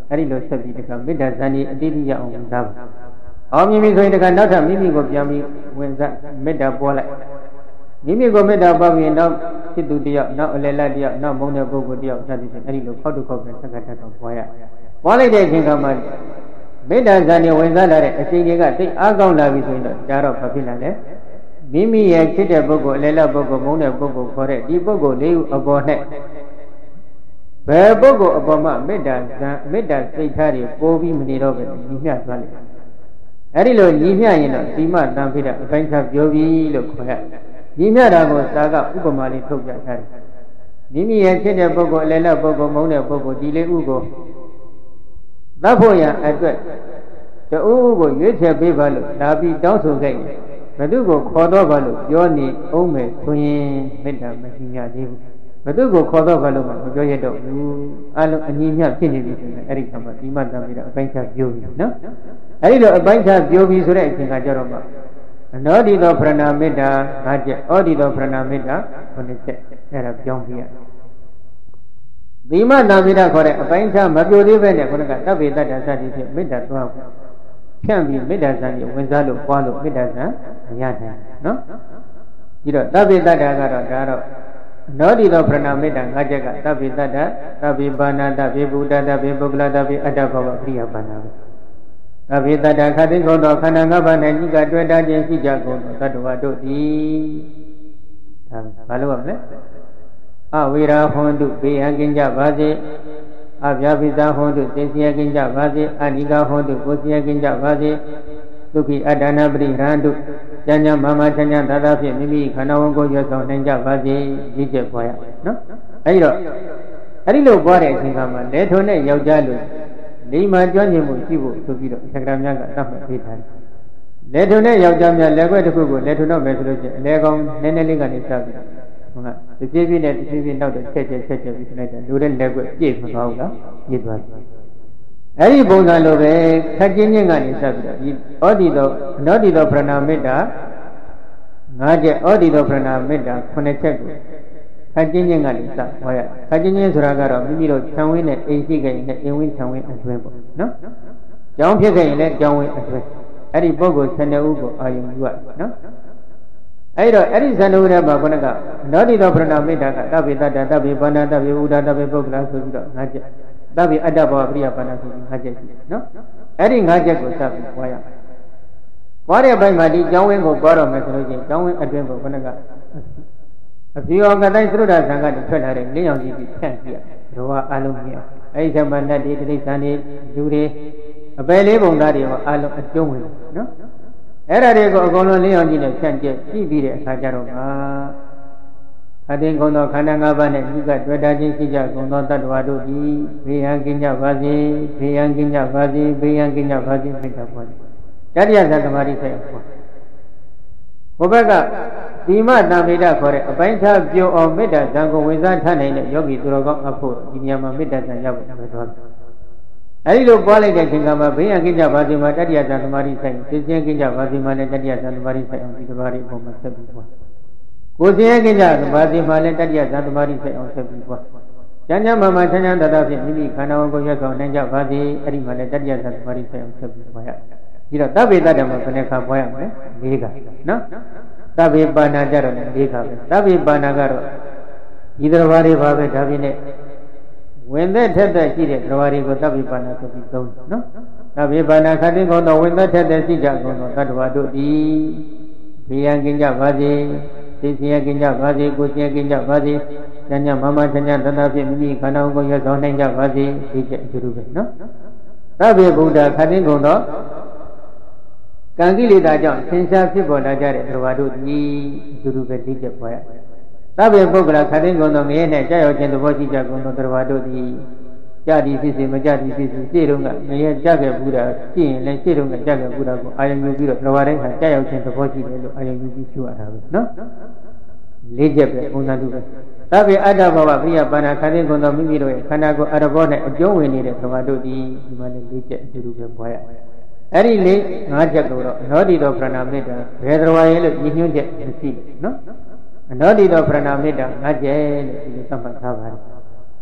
အဲ့ဒီလိုဆက်ပြီးတခါမေတ္တာဇန်ဒီအတိအကျအောင်ဝင်စားပါအောင်မိမိဆိုရင်တခါနောက်ထပ်မိမိကိုပြန်ပြီးဝင်စားမေတ္တာပွားလိုက်မိမိကိုမေတ္တာပွားပြီးနောက်စိတ်သူတယောက်နောက်အလယ်လက်တယောက်နောက်မုန်းတဲ့ပုဂ္ဂိုလ်တယောက်စသည်ဖြင့်အဲ့ဒီလိုခောက်တုခောက်ပြန်ဆက်ခါတက်တော့ပွားရပွားလိုက်တဲ့အချိန်ကမှမေတ္တာဇန်ဒီဝင်စားလာတဲ့အချိန်တွေကသိအားကောင်းလာပြီဆိုရင်တော့ဒါတော့ဘာဖြစ်လာလဲမိမိရဲ့ချစ်တဲ့ပုဂ္ဂိုလ်အလယ်လက်ပုဂ္ဂိုလ်မုန်းတဲ့ပုဂ္ဂိုလ်ခေါ်တဲ့ဒီပုဂ္ဂိုလ်လေးခုအပေါ်နဲ့ဘယ်ပုဂ္ဂိုလ်အပေါ်မှာမေတ္တာဇံမေတ္တာစိတ်ထားတွေပိုးပြီးမနေတော့ပဲညီမျှသွားလိမ့်မယ်။အဲဒီလိုညီမျှရင်တော့ဒီမတန်ဖိတာအပိုင်းခြားပြောပြီးလို့ခေါ်ရညီမျှတာကိုသာကဥပမာလေးထုတ်ပြထားတယ်။မိမိရဲ့ချစ်တဲ့ပုဂ္ဂိုလ်အလယ်လက်ပုဂ္ဂိုလ်မုန်းတဲ့ပုဂ္ဂိုလ်ဒီလေးဥကိုသတ်ဖို့ရန်အတွက်တူဥကိုရွေးချယ်ပေးပါလို့လာပြီးတောင်းဆိုခဲ့ရင်ဘသူကိုခေါ်တော့ပါလို့ပြောနေအောင်မယ်ဆိုရင်မေတ္တာမရှိမြသေးဘူးဘသူကိုခေါ်တော့ပါလို့မပြောရတော့ဘူးအလုံးအညီမျှဖြစ်နေပြီဆိုရင်အဲ့ဒီကမှဒီမှတမ်းပြီးတော့အပိုင်းခြားပြောပြီနော်အဲ့ဒီလိုအပိုင်းခြားပြောပြီဆိုတဲ့အချိန်ကကြတော့မှအနောဒီသောပရဏမေတ္တာ၅ချက်ဩဒီသောပရဏမေတ္တာခုနှစ်ချက်အဲ့ဒါပြောင်းပြရဒီမှတမ်းပြီးတော့ခေါ်တဲ့အပိုင်းခြားမပြောသေးပဲနဲ့ခုနကတပ်ပေတ္တစသည်ဖြင့်မေတ္တာသွားဖြန့်ပြီးမေတ္တာဇံကြီးဝင်စားလို့ပွားလို့မေတ္တာဇံမရနိုင်နော်ပြီးတော့တပ်ပေတ္တကတော့ဒါတော့နောဒီသောပရဏမေတ္တာ၅ချက်ကတပ်ပိတ္တတပ်ပိပါဏတပ်ပိဗုဒ္ဓတပ်ပိပုဂ္ဂလတပ်ပိအတ္တဘဝပရိယပါဏပဲတပ်ပိတ္တခတိကုန်သောခန္ဓာ၅ပါး၌ဤကတွေ့တာခြင်းရှိကြကုန်သောသတ္တဝါတို့သည်ဒါဘာလို့ရမလဲအဝိရာဟွန်တုဘေယံကင်းကြပါစေအဗျာပိသဟွန်တုသိစီယကင်းကြပါစေအနိကဟွန်တုကိုစီယကင်းကြပါစေဒုက္ခိအတ္တနာပရိဟံတုကျမ်းကျမ်းမာမချမ်းချမ်းသာသာဖြင့်မိမိခန္ဓာဝန်ကိုရွတ်ဆောင်နိုင်ကြပါစေဒီချက်ပွားရနော်အဲဒီတော့အဲဒီလိုပွားတဲ့အချိန်ကမှလေထုံနဲ့ယောက်ျားလူလိမ္မာကျွမ်းကျင်မှုရှိဖို့ဆိုပြီးတော့သက္ကရာများကတတ်မှတ်ပေးထားတယ်လေထုံနဲ့ယောက်ျားများလက်ွက်တစ်ခုကိုလေထုံတော့မယ်ဆိုလို့ချင်းအလဲကောင်းနည်းနည်းလေးကနေစပြီးဟုတ်ကဲ့တပြေးပြေးနဲ့တပြေးပြေးနောက်တော့ချက်ချက်ချက်ချက်ပြီးခလိုက်တယ်လူတဲ့လက်ွက်ပြည့်မသွားဘူးလားပြည့်သွားတယ်အဲ့ဒီပုံစံလိုပဲခက်ချင်းချင်းကနေစပြီးတော့ဒီဩဒီသောအနောဒီသောပရဏမေတ္တာ၅ချက်ဩဒီသောပရဏမေတ္တာခုနှစ်ချက်ကိုခက်ချင်းချင်းကနေစဟောရခက်ချင်းချင်းဆိုတာကတော့မိမိတို့ခြံဝင်းနဲ့အိမ်ရှိခဲ့ရင်လည်းအိမ်ဝင်းခြံဝင်းအတွင်းပေါ့နော်ကျောင်းဖြစ်ခဲ့ရင်လည်းကျောင်းဝင်းအတွင်းအဲ့ဒီပုဂ္ဂိုလ်ဆယ်နှစ်ဦးကိုအာယုံယူရနော်အဲ့တော့အဲ့ဒီဇန်နဝရမှာခုနကနောတိသောပရဏမေတ္တာကတပိတ္တတပိပါဏတပိဥဒ္ဒတပိပုဂ္ဂလဆိုပြီးတော့၅ချက်တပိအတ္တဘဝပရိယပါဏဆိုပြီး၅ချက်ရှိတယ်နော်အဲ့ဒီ၅ချက်ကိုစပြီးပွားရပွားတဲ့ဘက်မှာဒီကျောင်းဝင်းကိုပွားတော့မယ်ဆိုလို့ချင်းကျောင်းဝင်းအတွင်းကိုခုနကအဖြူအောင်ကတိုင်းသုဒ္ဓဆံကနေထွက်လာတဲ့လင်းရောင်ကြီးပြီးဖြန့်ကြည့်ရတော့အလုံးမြင်အောင်အဲ့ဒီသမဏတ်တွေတိဋ္ဌာန်တွေလူတွေအပယ်လေးပုံသားတွေဟောအလုံးအကျုံးဝင်နော်အဲ့ဒါတွေကိုအကုန်လုံးလင်းရောင်ကြီးနဲ့ဖြန့်ကျက်ကြည့်ပြီးတဲ့အခါကျတော့မှာအတင်းကုန်သောခန္ဓာ၅ပါးနဲ့ဒီကတွေ့တာချင်းရှိကြကုန်သောတ attva တို့သည်ဘေးရန်ကင်းကြပါစေဘေးရန်ကင်းကြပါစေဘေးရန်ကင်းကြပါစေမိတ်တာပေါ်တတိယဇန်သမာဓိဆိုင်ပေါ်ဘုဘကဒီမတံမေတ္တာခေါ်တဲ့အပိုင်းခြားပြောအောင်မေတ္တာဇံကိုဝင်စားထားနိုင်တဲ့ယောဂီသူတော်ကောင်းအဖို့ဒီနေရာမှာမေတ္တာဇံရောက်ပြီးတော့သွားတယ်အဲဒီလိုပွားလိုက်တဲ့အချိန်ကမှဘေးရန်ကင်းကြပါစေမှာတတိယဇန်သမာဓိဆိုင်သိချင်းကင်းကြပါစေမှာလည်းတတိယဇန်သမာဓိဆိုင်အောင်ဒီတစ်ပါးလေးပုံမှာဆက်ပြီးပွားကိုယ်စင်းကင်းကြပါစေမှာလည်းတတိယဇန်သမာဓိဆိုင်အောင်ဆက်ပြီးပွားကျမ်းကျမ်းမာမာချမ်းချမ်းသာသာဖြင့်မိမိခန္ဓာဝန်ကိုရွတ်ဆောင်နိုင်ကြပါစေအဲ့ဒီမှာလည်းတတိယဇန်သမာဓိဆိုင်အောင်ဆက်ပြီးပွားရပြီးတော့တပိတ္တမှာဘယ်နှခါပွားရမလဲ၄ခါနော်တပိပါဏကြတော့၄ခါပဲတပိပါဏကတော့ဤသဘာဝတွေပါပဲဒါပြင်းနဲ့ဝင်သက်ထက်သက်ရှိတဲ့သဘာဝတွေကိုတပိပါဏဆိုပြီးသုံးနော်တပိပါဏခတိကုန်သောဝင်သက်ထက်သက်ရှိကြကုန်သောတ attva တို့သည်ဘေးရန်ကင်းကြပါစေသိစီရကင်းကြပါစေကိုယ်စီရကင်းကြပါစေဉာဏ်ဉာဏ်မမချမ်းချမ်းတဏှာဖြင့်မိမိခန္ဓာကိုယ်ရွတ်ဆောင်နိုင်ကြပါစေဒီကျအကျိုးပဲနော်သဗ္ဗေဗုဒ္ဓခတိကုန်သောကံကိလေသာကြောင့်သင်္ချာဖြစ်ပေါ်လာကြတဲ့သဘာဝတို့သည်အတူတူပဲသိချက်ပေါ်ရသဗ္ဗေပုဂ္ဂလခတိကုန်သောငရဲ၌ကြာရောက်ခြင်းသဘောရှိကြကုန်သောသဘာဝတို့သည်ကြာသည်ဖြစ်စေမကြာသည်ဖြစ်စေရှေ့တုန်းကငရဲကြာခဲ့ဘူးတာရှိရင်လည်းရှေ့တုန်းကကြာခဲ့ဘူးတာကိုအာရုံယူပြီးတော့သဘာဝတိုင်းဟာကြာရောက်ခြင်းသဘောရှိတယ်လို့အာရုံယူပြီးရှုရတာပဲနော်လေးချက်ပဲပုံစံတူပဲသဗ္ဗေအတ္တဘဝပရိယပါဏခတိကုန်သောမိမိတို့ရဲ့ခန္ဓာကိုယ်အရဘော၌အကျုံးဝင်နေတဲ့သဘာဝတို့သည်ဒီမှာလည်းလေးချက်အတူတူပဲပွားရအဲ့ဒီလေးငါးချက်ကိုတော့အနောတိသောပရဏမေတ္တာဘယ်တော်ရဲ့လို့ညှိညွှန်းချက်မရှိဘူးနော်အနောတိသောပရဏမေတ္တာငါးချက်လို့ဒီလိုသတ်မှတ်ထားပါတယ်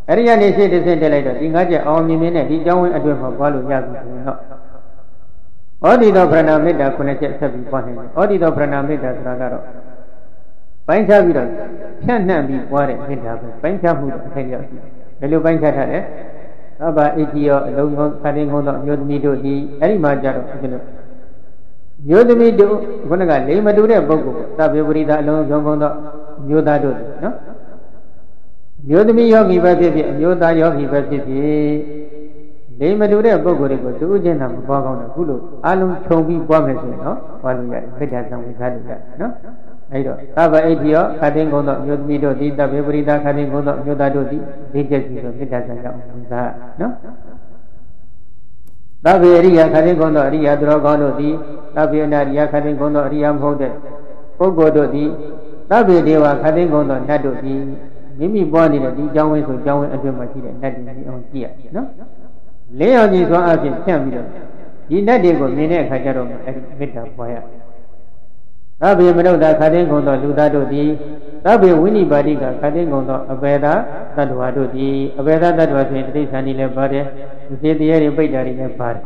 အဲ့ဒီကနေရှေ့တစ်ဆင့်တက်လိုက်တော့ဒီငါးချက်အောင်မြင်မြင်နဲ့ဒီကြောင်းဝင်အတွင်းမှာပွားလို့ရပြီဆိုရင်တော့ဩဒီတော်ဗရဏမေတ္တာခုနှစ်ချက်ဆက်ပြီးပွားနေတယ်ဩဒီတော်ဗရဏမေတ္တာဆိုတာကတော့ပိုင်းခြားပြီးတော့ဖြန့်နှံ့ပြီးပွားတဲ့မေတ္တာပဲပိုင်းခြားမှုတော့အထက်ရောက်ရှိတယ်ဘယ်လိုပိုင်းခြားထားလဲသဗ္ဗဣတိယောအလုံးစုံသာတင်ကုန်သောအမျိုးသမီးတို့ဒီအဲ့ဒီမှာကြတော့ဒီလိုမျိုးသမီးတို့ခုနကလိမ်မတူတဲ့ပုဂ္ဂိုလ်သဗ္ဗေပရိသအလုံးစုံကုန်သောမျိုးသားတို့နော်မျိုးသမီးယောဂီပဲဖြစ်ဖြစ်အမျိုးသားယောဂီပဲဖြစ်ဖြစ်လိမ်မတူတဲ့ပုဂ္ဂိုလ်တွေကိုသူ့ချင်းသာမပွားကောင်းတော့ခုလိုအလုံးခြုံပြီးပွားမယ်ဆိုရင်နော်ပွားလို့ရတယ်မေတ္တာဆောင်ဝေစားလို့ရတယ်နော်အဲ့တော့သဗ္ဗဣတိယောခတင်ကုန်သောအမျိုးသမီးတို့ဒီသဗ္ဗေပရိသခတင်ကုန်သောအမျိုးသားတို့ဒီဒီချက်စီဆိုမေတ္တာဆောင်ကြောင့်ဝေစားနော်သဗ္ဗေအရိယခတင်ကုန်သောအရိယသူတော်ကောင်းတို့ဒီသဗ္ဗေအနာရိယခတင်ကုန်သောအရိယမဟုတ်တဲ့ပုဂ္ဂိုလ်တို့ဒီသဗ္ဗေဒေဝခတင်ကုန်သောနတ်တို့ဒီမိမိပွားနေတဲ့ဒီကြောင်းဝင်းဆိုကြောင်းဝင်းအတွင်းမှာရှိတဲ့နတ်တွေဒီအောင်ကြည့်ရနော်လင်းအောင်ကြည့်သွားအဖြစ်ဖြန့်ပြီးတော့ဒီနတ်တွေကိုမြင်တဲ့အခါကျတော့အဲ့ဒီမေတ္တာပွားရသဗ္ဗေမနုဿခတင်ကုန်သောလူသားတို့သည်သဗ္ဗေဝိနိပါတိကခတင်ကုန်သောအဘေဒသတ္တဝါတို့သည်အဘေဒသတ္တဝါဆိုရင်တိဋ္ဌာန်ကြီးလည်းပါတယ်မစေတရားတွေပိဋ္ဌာတွေလည်းပါတယ်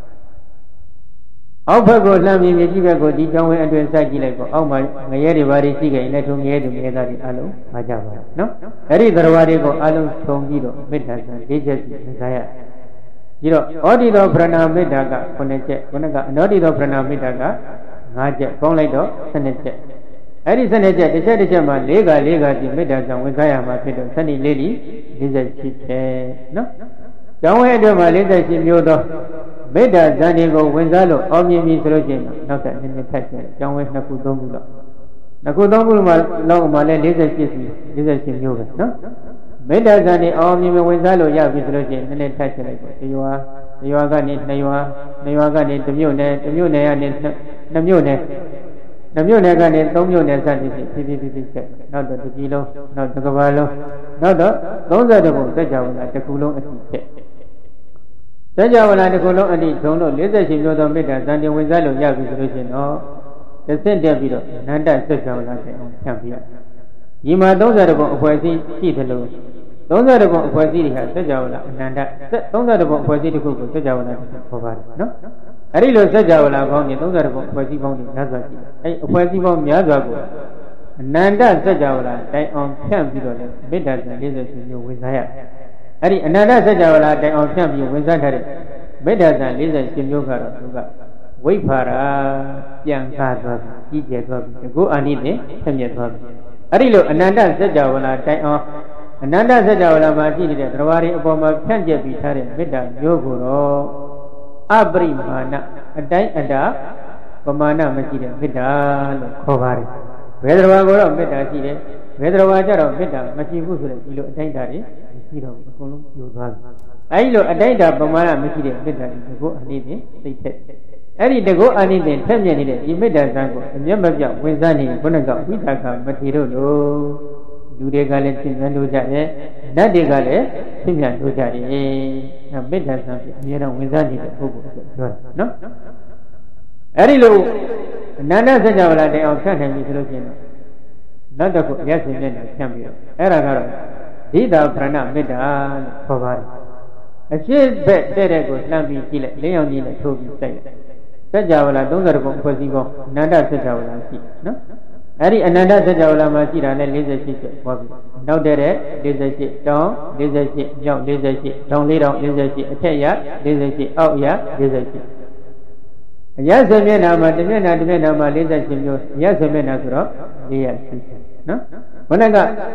အောက်ဘက်ကိုလှမ်းပြီးမြည်ကြည့်ဘက်ကိုဒီကြောင်းဝင်းအတွင်းစိုက်ကြည့်လိုက်ပေါ့အောက်မှာငရဲတွေဘာတွေရှိခဲ့ရင်လည်းထုံငရဲတွေငရဲသားတွေအလုံးပါကြပါနော်အဲ့ဒီသတ္တဝါတွေကိုအလုံးထုံပြီးတော့မေတ္တာဆံ၄ချက်စီသင်္ခါရပြီးတော့ဩဒီတော်ဗရဏမေတ္တာကခုနှစ်ချက်ခုနကအနောဒီတော်ဗရဏမေတ္တာကငါးချက်ပေါင်းလိုက်တော့ဆယ်နှစ်ချက်အဲ့ဒီဆယ်နှစ်ချက်တစ်ချက်တစ်ချက်မှာ၄က၄ကစီမေတ္တာဆံဝင်ခါရမှာဖြစ်တော့ဆယ်နှစ်လေးဒီ၄၈ချက်နော်ကျောင်းဝဲအတွက်မှာ၄၈မျိုးသောမေတ္တာဇန်တွေကိုဝင်စားလို့အောင်မြင်ပြီဆိုလို့ရှိရင်နောက်ထပ်နည်းနည်းထပ်ကျတယ်ကျောင်းဝဲနှစ်ခုသုံးခုတော့နှစ်ခုသုံးခုမှာလောက်မှလည်း၄၈စီ၄၈မျိုးပဲနော်မေတ္တာဇန်တွေအောင်မြင်မြင်ဝင်စားလို့ရပြီဆိုလို့ရှိရင်နည်းနည်းထပ်ကျလိုက်ပေါ့တရွာတရွာကနေနှစ်ရွာနှစ်ရွာကနေတစ်မြို့နယ်တစ်မြို့နယ်ကနေနှစ်မြို့နယ်နှစ်မြို့နယ်ကနေသုံးမြို့နယ်စသည်ဖြင့်ဖြည်းဖြည်းဖြည်းဖြည်းချက်နောက်တော့တစ်ကြီးလုံးနောက်တစ်ကဘာလုံးနောက်တော့သုံးဆယ်တဘုံစัจ java လာတစ်ခုလုံးအတိချက်စัจ java လာတစ်ခုလုံးအတိထုံလို့၄၈မျိုးသောမေတ္တာဇန်တင်ဝင်စားလို့ရပြီဆိုလို့ရှိရင်တော့တစ်ဆင့်တက်ပြီးတော့အနန္တစัจ java လာတဲ့အောင်ဖြန့်ပြရဒီမှာသုံးဆယ်တဘုံအဖွဲ့အစည်းရှိတယ်လို့သုံးဆယ်တဘုံအဖွဲ့အစည်းတွေဟာစัจ java လာအနန္တသုံးဆယ်တဘုံအဖွဲ့အစည်းတစ်ခုကိုစัจ java လာခေါ်ပါတယ်နော်အဲ့ဒီလိုစัจ java လာပေါင်းနေသုံးဆယ်တဘုံအဖွဲ့အစည်းပေါင်းတွေများစွာရှိတယ်အဲ့အဖွဲ့အစည်းပေါင်းများစွာကိုအနန္တစัจ java လာတိုင်အောင်ဖြန့်ပြီးတော့လေမေတ္တာဇန်၄၈မျိုးဝင်စားရအဲ့ဒီအနန္တစัจ java လာတိုင်အောင်ဖြန့်ပြီးဝင်စားထားတဲ့မေတ္တာဇန်၄၈မျိုးကတော့သူကဝိဖာရာပြန်ကားသွားပြီးကြီးကျယ်သွားပြီးဒီကိုအာနိသင်ဆက်မြတ်သွားပြီးအဲ့ဒီလိုအနန္တစัจ java လာတိုင်အောင်အနန္တစัจ java လာမှာရှိနေတဲ့တရားတွေအပေါ်မှာဖြန့်ကျက်ပြီးထားတဲ့မေတ္တာမျိုးကိုတော့အပရိမာဏအတိုင်းအတာပမာဏမရှိတဲ့မေတ္တာလို့ခေါ်ပါတယ်ဘယ်တရားကိုတော့မေတ္တာရှိတယ်ဘယ်တရားကြတော့မေတ္တာမရှိဘူးဆိုတဲ့ဒီလိုအတိုင်းအတာတွေမရှိတော့ဘူးအကုန်လုံးပြိုသွားပြီအဲဒီလိုအတိုင်းအတာပမာဏမရှိတဲ့မေတ္တာတွေကိုအနည်းနဲ့သိတဲ့အဲ့ဒီတကောအနည်းနဲ့ထက်မြက်နေတဲ့ဒီမေတ္တာဇန်ကိုအမျက်မပြောက်ဝင်စားနေခုနကဝိသကမထေတို့လို့လူတွေကလည်းသင်္ကန်းတို့ကြတယ်နတ်တွေကလည်းသင်္ကန်းတို့ကြတယ်အဲမေတ္တာဇန်ပြအများတော့ဝင်စားနေတဲ့ပုဂ္ဂိုလ်ကိုပြောတာနော်အဲ့ဒီလိုအနန္တစัจ java လာတိုင်အောင်ဖြန့်နိုင်ပြီဆိုလို့ရှိရင်တော့နောက်တစ်ခုအရက်စင်နဲ့ဖြန့်ပြီးတော့အဲ့ဒါကတော့ဒိဋ္ဌာဗရဏမေတ္တာလို့ခေါ်ပါတယ်အရှိဘက်တဲ့တဲ့ကိုလှမ်းပြီးကြည့်လိုက်လင်းအောင်ကြီးနဲ့ထိုးပြီးတိုက်လိုက်စัจ java လာသုံးဆယ်ဘုံအဖွဲ့စည်းပေါင်းအနန္တစัจ java လာရှိနော်အဲ့ဒီအနန္တစัจ java လာမှာရှိတာနဲ့၄၈ချက်ဟောပြီနောက်တဲ့တဲ့၄၈တောင်း၄၈မြောက်၄၈တောင်း၄တောင်း၄၈အထက်ရ၄၈အောက်ရ၄၈အရဆမျက်နှာမှာတစ်မျက်နှာတစ်မျက်နှာမှာ၄၈မျိုးအရဆမျက်နှာဆိုတော့၄၈ချက်နော်ဘုန်း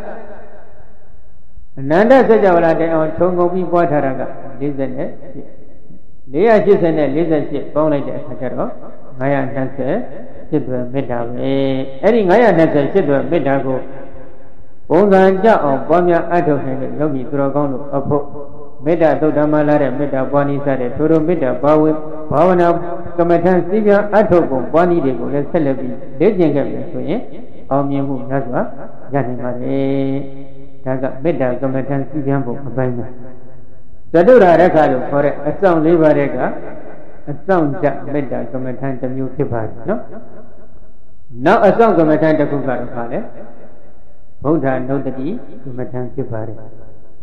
ကအနန္တစัจ java လာတိုင်အောင်ထုံကုန်ပြီးပွားထားတာက၄၈နဲ့၄၈၀နဲ့၄၈ပေါင်းလိုက်တဲ့အခါကျတော့၅၂၀စစ်သွယ်မေတ္တာပဲအဲ့ဒီ၅၂၀စစ်သွယ်မေတ္တာကိုပုံစံကြအောင်ပွားများအထောက်နိုင်တဲ့ယောဂီသူတော်ကောင်းတို့အဖို့မေတ္တာသုတ်တမလာတဲ့မေတ္တာပွားနည်းစတဲ့ထိုတို့မေတ္တာဘာဝဘာဝနာကမ္မထံစည်းကမ်းအထောက်ပုံပွားနည်းတွေကိုလည်းဆက်လက်ပြီးလေ့ကျင့်ခဲ့ပြီဆိုရင်အောင်မြင်မှုများစွာရနိုင်ပါလေဒါကမေတ္တာကမ္မထံစည်းကမ်းပုံအပိုင်းမှာသတုရရခလို့ခေါ်တဲ့အဆောင်လေးပါးတဲ့ကအဆောင်ကြမေတ္တာကမ္မထံတစ်မျိုးဖြစ်ပါတယ်နော်နောက်အဆောင်ကမ္မထံတစ်ခုကတော့ခါလေဗုဒ္ဓနုတ္တိကမ္မထံဖြစ်ပါတယ်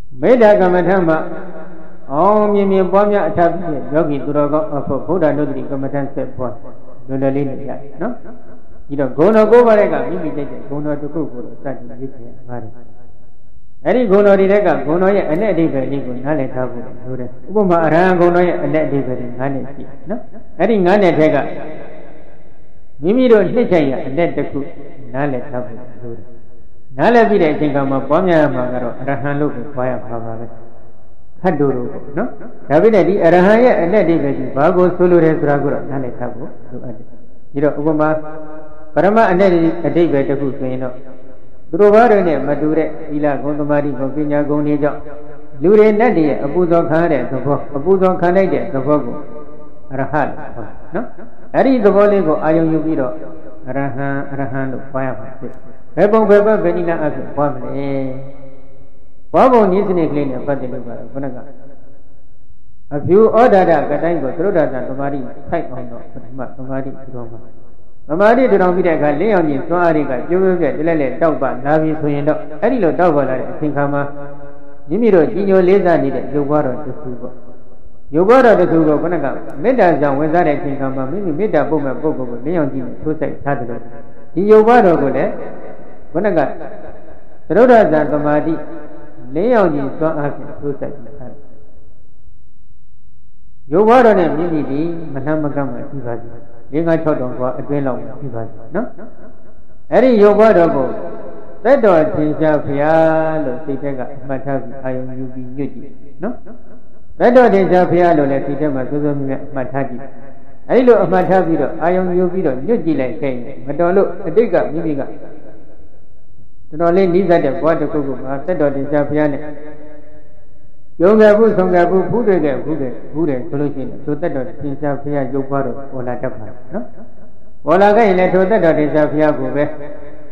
Meda Kamatama, all Mimi Bomia attack Yogi Durago of Buddha Nudri Kamatan set for Dundalin, no? You don't go no go Varega, maybe they go no to cook or such a Eri go no direga, go no yet, and that is very good, Nale Tabu, Uma around go no yet, and that is very Nale, no? Eri Nane Tega Mimi don't hit and let the cook, Nale Tabu. Nala be the thing of Bomia Magaro, Rahan look at fire power. Haduru, no? David Arahaya and that is Bago Sulu Resragura, Nale Tabu. You know, Ubama, Parama and that is a day better good, you know. Druvarane, Madure, Ila, Gondomari, Govinia, Gonijo, Lure Nadi, Abuzo Kane, Abuzo Kane, the Vogo, Arahan, no? Ari the Volego, Ayo Yubiro, Arahan, Arahan, fire. Pebble Pebble Benina as a family. Babo needs in a clean and Padaluga. A few other Gatango, Troda, and Tomari, type on Tomari, Roma. Tomari, the Romida, Leon, Suariga, you will get Lele, Dauba, Navi, Suendo, Arilo Dauba, Tinkama, Nimiro, Gino, Leza, needed, you water the Sugo. You water the Sugo, Bonaga, Meda, when that I think I'm a mini Meda Boma Bogo, Leon, two six Saturday. You water go there. Bonaga, Roda and Tomadi, Leon is so asking two seconds. You were on a mini, Manamagama, Tivadi. Ling I thought of a drain of Tivadi, no? Eddie, you were about that door, Tinja Pialo, Titega, Matavi, I am you be Yuji, no? That door, Tinja Pialo, let Titema, Matati. I look at Matavi, I am you be Yuji like saying, but don't look, a digger, Mibiga. To only need that a water cook, I said on the Japan. Yoga Songabu, Buddha, Buddha, Buddha, solution, so that in Safia, Yoparo, or Latapa. No? All again, let her that is Safia Gube.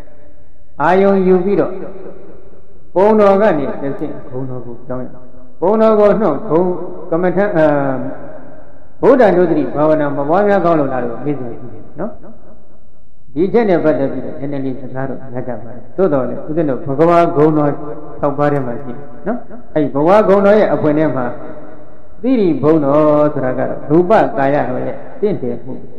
I own you, Vido. Bono Gani, the same, Bono go. Bono go, no, comment, um, Buddha Nudri, Pavana, Mavana Golo, business, no? He didn't ever the enemy of Nagama. So, though, you know, Pagava go not Tabarima. No? I go go no upon Emma. Diri Bono Traga, Ruba Gaya, Tinte.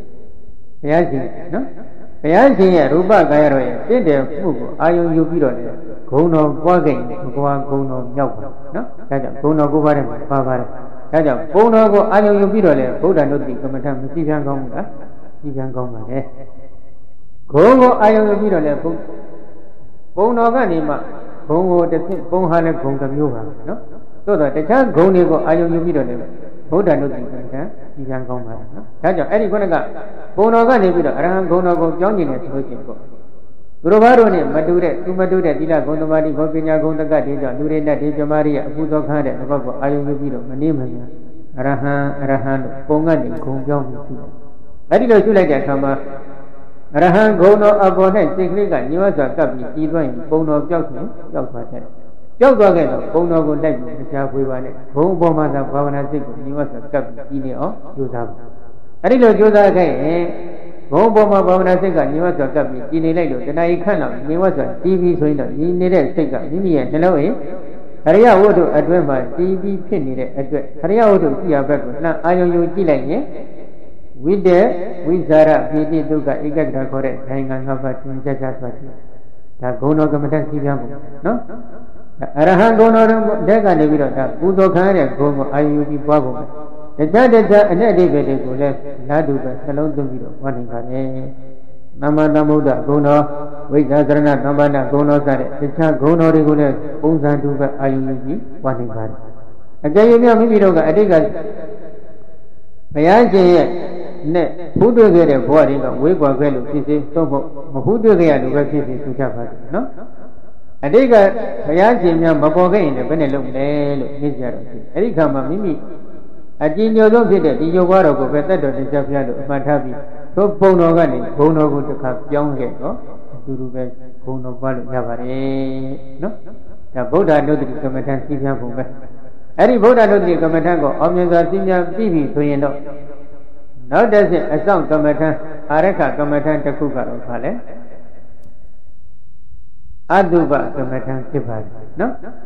Piazzi, no? Piazzi, Ruba Gaya, Tinte, Mugo, I own you Vido, go no Wagging, go go no Yoko, no? Kaja, go no go Bavar. Kaja, Bono go, I own you Vido, Buddha Nudri, Commandant, Sivan Gonga, Sivan Gonga, eh? Gongo, I am a middle. Bonoga Nima, Bongo, the Bonhana Gonga Muha, no? So that the child Gonigo, I am a middle. Buddha no Sivan Gonga, no? Kaja, any Gonaga, Bonoga Nibida, Aran Gonogo, Johnny, Hojingo. Ruvarone, Madure, Tumadure, Dila, Gondomari, Gopina, Gondaga, Lurena, Deja Maria, Buzo Hada, Navago, I am a middle, Manima, Arahan, Arahan, Bongan, Gongong. I did not do like that, Kama. Rahan go no upon it, Signiga, New York, even Bono Joking, Jokwa. Jokagan, Bono go like the Japuane, Bomba, Pavana Sig, New York, Inio, Josab. I did not do that again, Bomba, Pavana Sig, New York, Inio, then I cannot, New York, T V swing, in the Siga, Indian, hello, eh? Haria would advance my T V pin in it, Haria would see a breakfast. Now I owe you Gilang, with the with Zara, we did do that. Igaka correct, hang on about Jaja. The Gono Commander Sigamu, no? Arahan Gono, Dega Nevida, Budo Kaya, Gomo, I U B Babu. The judge and elevated go left, Laduka, Salon Dubido, one in Kane. Nama Namuda, Gono, with Azrana, Namana, Gono Zare, the child Gono regular, Unza Duba, I U B, one in Kane. Again, you know, maybe Doga, Adiga. Payaji. Ne, who do get a body of wig or value, so who do they are the to Java? No? I dig a Hayajim Maboga in the Benelum, Ericama Mimi. I didn't know that the Yogaro go better than the Japiano, Matavi. So Bonogani, Bono go to Cap Young Head, no? To do best, Bono Valu Javare. No? The Boda knows the commandant Sivan Bunga. Any Boda knows the commandant of Omega Sinia T V, so you know. Now does it a song commander, Areka commander to Kuka Pale? Aduba commander Tipa, no?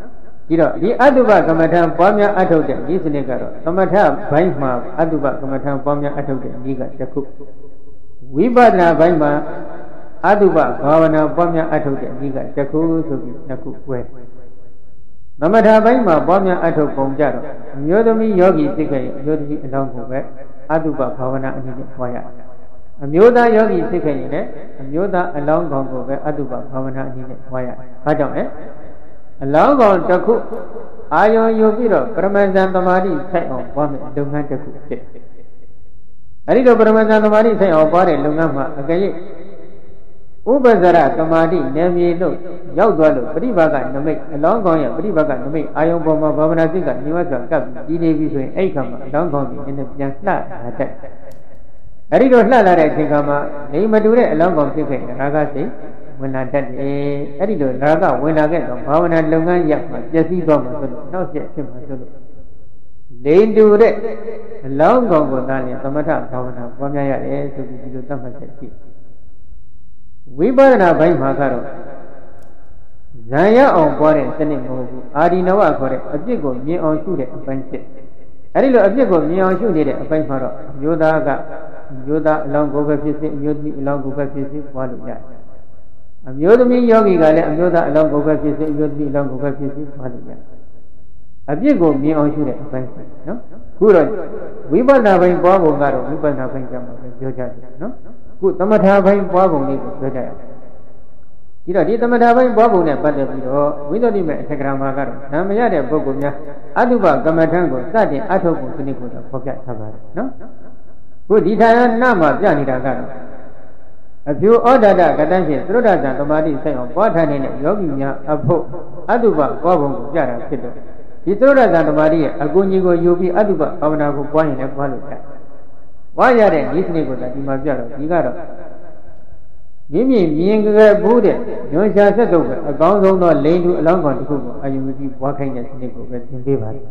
ဒီတော့ဒီအတုပကမ္မထံပွားများအထုတ်တဲ့ဒီစနစ်ကတော့သမထဘိုင်းမှာအတုပကမ္မထံပွားများအထုတ်တဲ့ဒီကတစ်ခုဝိပဿနာဘိုင်းမှာအတုပဘာဝနာပွားများအထုတ်တဲ့ဒီကတစ်ခုဆိုပြီးနှစ်ခု꿰သမထဘိုင်းမှာပွားများအထုတ်ပုံကြတော့အမျိုးသမီးယောဂီစိတ်ကရဲ့အမျိုးသမီးအလောင်းကိုပဲအတုပဘာဝနာအနေနဲ့ပွားရအမျိုးသားယောဂီစိတ်ကရဲ့လည်းအမျိုးသားအလောင်းကောင်ကိုပဲအတုပဘာဝနာအနေနဲ့ပွားရဘာကြောင့်လဲအလောင်းကောင်တစ်ခုအာယုံယူပြီးတော့ပရမဇန်သမာဓိဆိုင်အောင်ပွားမယ်လုပ်ငန်းတစ်ခုဖြစ်အဲဒီတော့ပရမဇန်သမာဓိဆိုင်အောင်ပွားတဲ့လုပ်ငန်းမှာအကယ်၍ဥပဇရသမာဓိနယ်မြေလို့ရောက်သွားလို့ပရိပါကနမိတ်အလောင်းကောင်ရဲ့ပရိပါကနမိတ်အာယုံပေါ်မှာဘာဝနာစိတ်ကညီမစွာကပ်ပြီးနေပြီဆိုရင်အဲ့ခါမှာအလောင်းကောင်ကြီးနည်းနည်းပြန်လှလာတတ်အဲဒီတော့လှလာတဲ့အချိန်ခါမှာနေမတူတဲ့အလောင်းကောင်ဖြစ်ခဲ့ရာဂစိတ်ဝင်လာတတ်တယ်အဲ့ဒီလိုရာဂဝင်လာခဲ့တော့ဘာဝနာလုပ်ငန်းရပ်မှာပျက်စီးသွားမှာဆိုလို့နောက်ဆက်ဖြစ်မှာဆိုလို့လိန်တူတဲ့အလောင်းကောင်ကိုသာလျှင်သမထဘာဝနာပွားများရတယ်ဆိုပြီးဒီလိုသတ်မှတ်ချက်ရှိဝိပဿနာဘိုင်းမှာကတော့ဇာရအောင်ပွားတဲ့စနစ်မဟုတ်ဘူးအာဒီနဝခေါ်တဲ့အပြစ်ကိုမြင်အောင်ရှုတဲ့အပိုင်းဖြစ်အဲ့ဒီလိုအပြစ်ကိုမြင်အောင်ရှုနေတဲ့အပိုင်းမှာတော့အမျိုးသားကအမျိုးသားအလောင်းကိုပဲဖြစ်စေအမျိုးသမီးအလောင်းကိုပဲဖြစ်စေပွားလို့ရတယ်အမျိုးသမီးယောဂီကလည်းအမျိုးသားအလောင်းကိုပဲဖြစ်စေအမျိုးသမီးအလောင်းကိုပဲဖြစ်စေပွားလို့ရတယ်အပြစ်ကိုမြင်အောင်ရှုတဲ့အပိုင်းဖြစ်နော်ခုတော့ဝိပဿနာဘိုင်းပွားပုံကတော့ဝိပဿနာဘိုင်းကြမှာပဲပြောကြတယ်နော်ခုသမထဘိုင်းပွားပုံလေးကိုပြောကြရအောင်ဒီတော့ဒီသမထဘိုင်းပွားပုံနဲ့ပတ်သက်ပြီးတော့ဝိသုဒ္ဓိမေအထက်ကရာမှာကတော့နာမရတဲ့ပုဂ္ဂိုလ်များအတုပကမ္မထံကိုစတင်အထုတ်ပုံစနစ်ကိုတော့ဖော်ပြထားပါတယ်နော်ခုဒီဌာနမှာပြနေတာကတော့အပြုဩဒတကတန်းဖြင့်သရုဒ္ဓဇံသမာဓိဆိုင်အောင်ပွားထားနေတဲ့ယောဂီများအဖို့အတုပပွားပုံကိုပြတာဖြစ်တော့ဒီသရုဒ္ဓဇံသမာဓိရဲ့အကူအညီကိုယူပြီးအတုပဘာဝနာကိုပွားရင်လည်းပွားလို့ရတယ်ပွားရတဲ့ဤစနစ်ကိုဒီမှာပြတော့ဒီကတော့မိမိမြင်ကြဘူးတဲ့ညွန်ရှာဆက်တော့အကောင်းဆုံးသောလိန်တူအလောင်းကောင်တစ်ခုကိုအယူပြီးပွားခိုင်းတဲ့စနစ်ကိုပဲသင်ပေးပါတယ်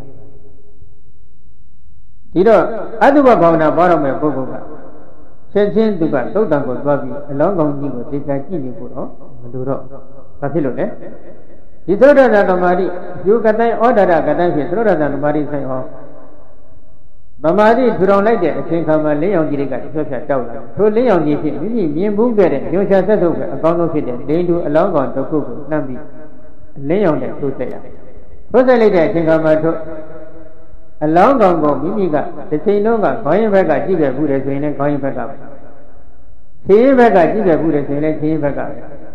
ဒီတော့အတုပဘာဝနာပွားတော့မဲ့ပုဂ္ဂိုလ်ကချက်ချင်းသူကသုတ်တံကိုသွားပြီးအလောင်းကောင်ကြီးကိုသိချာကြည့်နေဖို့တော့မလိုတော့ဘာဖြစ်လို့လဲဒီသုဒ္ဓဇာသမာဓိယူကတိုင်းဩဒရကတိုင်းဖြင့်သုဒ္ဓဇာသမာဓိဆိုင်အောင်သမာဓိထူထောင်လိုက်တဲ့အချိန်ခါမှာလင်းရောင်ကြီးတွေကဖြတ်ဖြတ်တောက်လာထိုလင်းရောင်ကြီးဖြင့်မိမိမြင်ဘူးခဲ့တဲ့ညွှန်ချသက်ထုတ်ကအကောင်းဆုံးဖြစ်တဲ့လိန်တူအလောင်းကောင်တစ်ခုကိုနှမ်းပြီးလင်းရောင်နဲ့ထိုးဆက်ရထိုးဆက်လိုက်တဲ့အချိန်ခါမှာထိုအလောင်းကောင်ကိုမိမိကတစ်ချိန်လုံးကခေါင်းရင်ဘက်ကကြည့်ပြဘူးတယ်ဆိုရင်လည်းခေါင်းရင်ဘက်ကပဲခြေရင်ဘက်ကကြည့်ပြဘူးတယ်ဆိုရင်လည်းခြေရင်ဘက်ကပဲ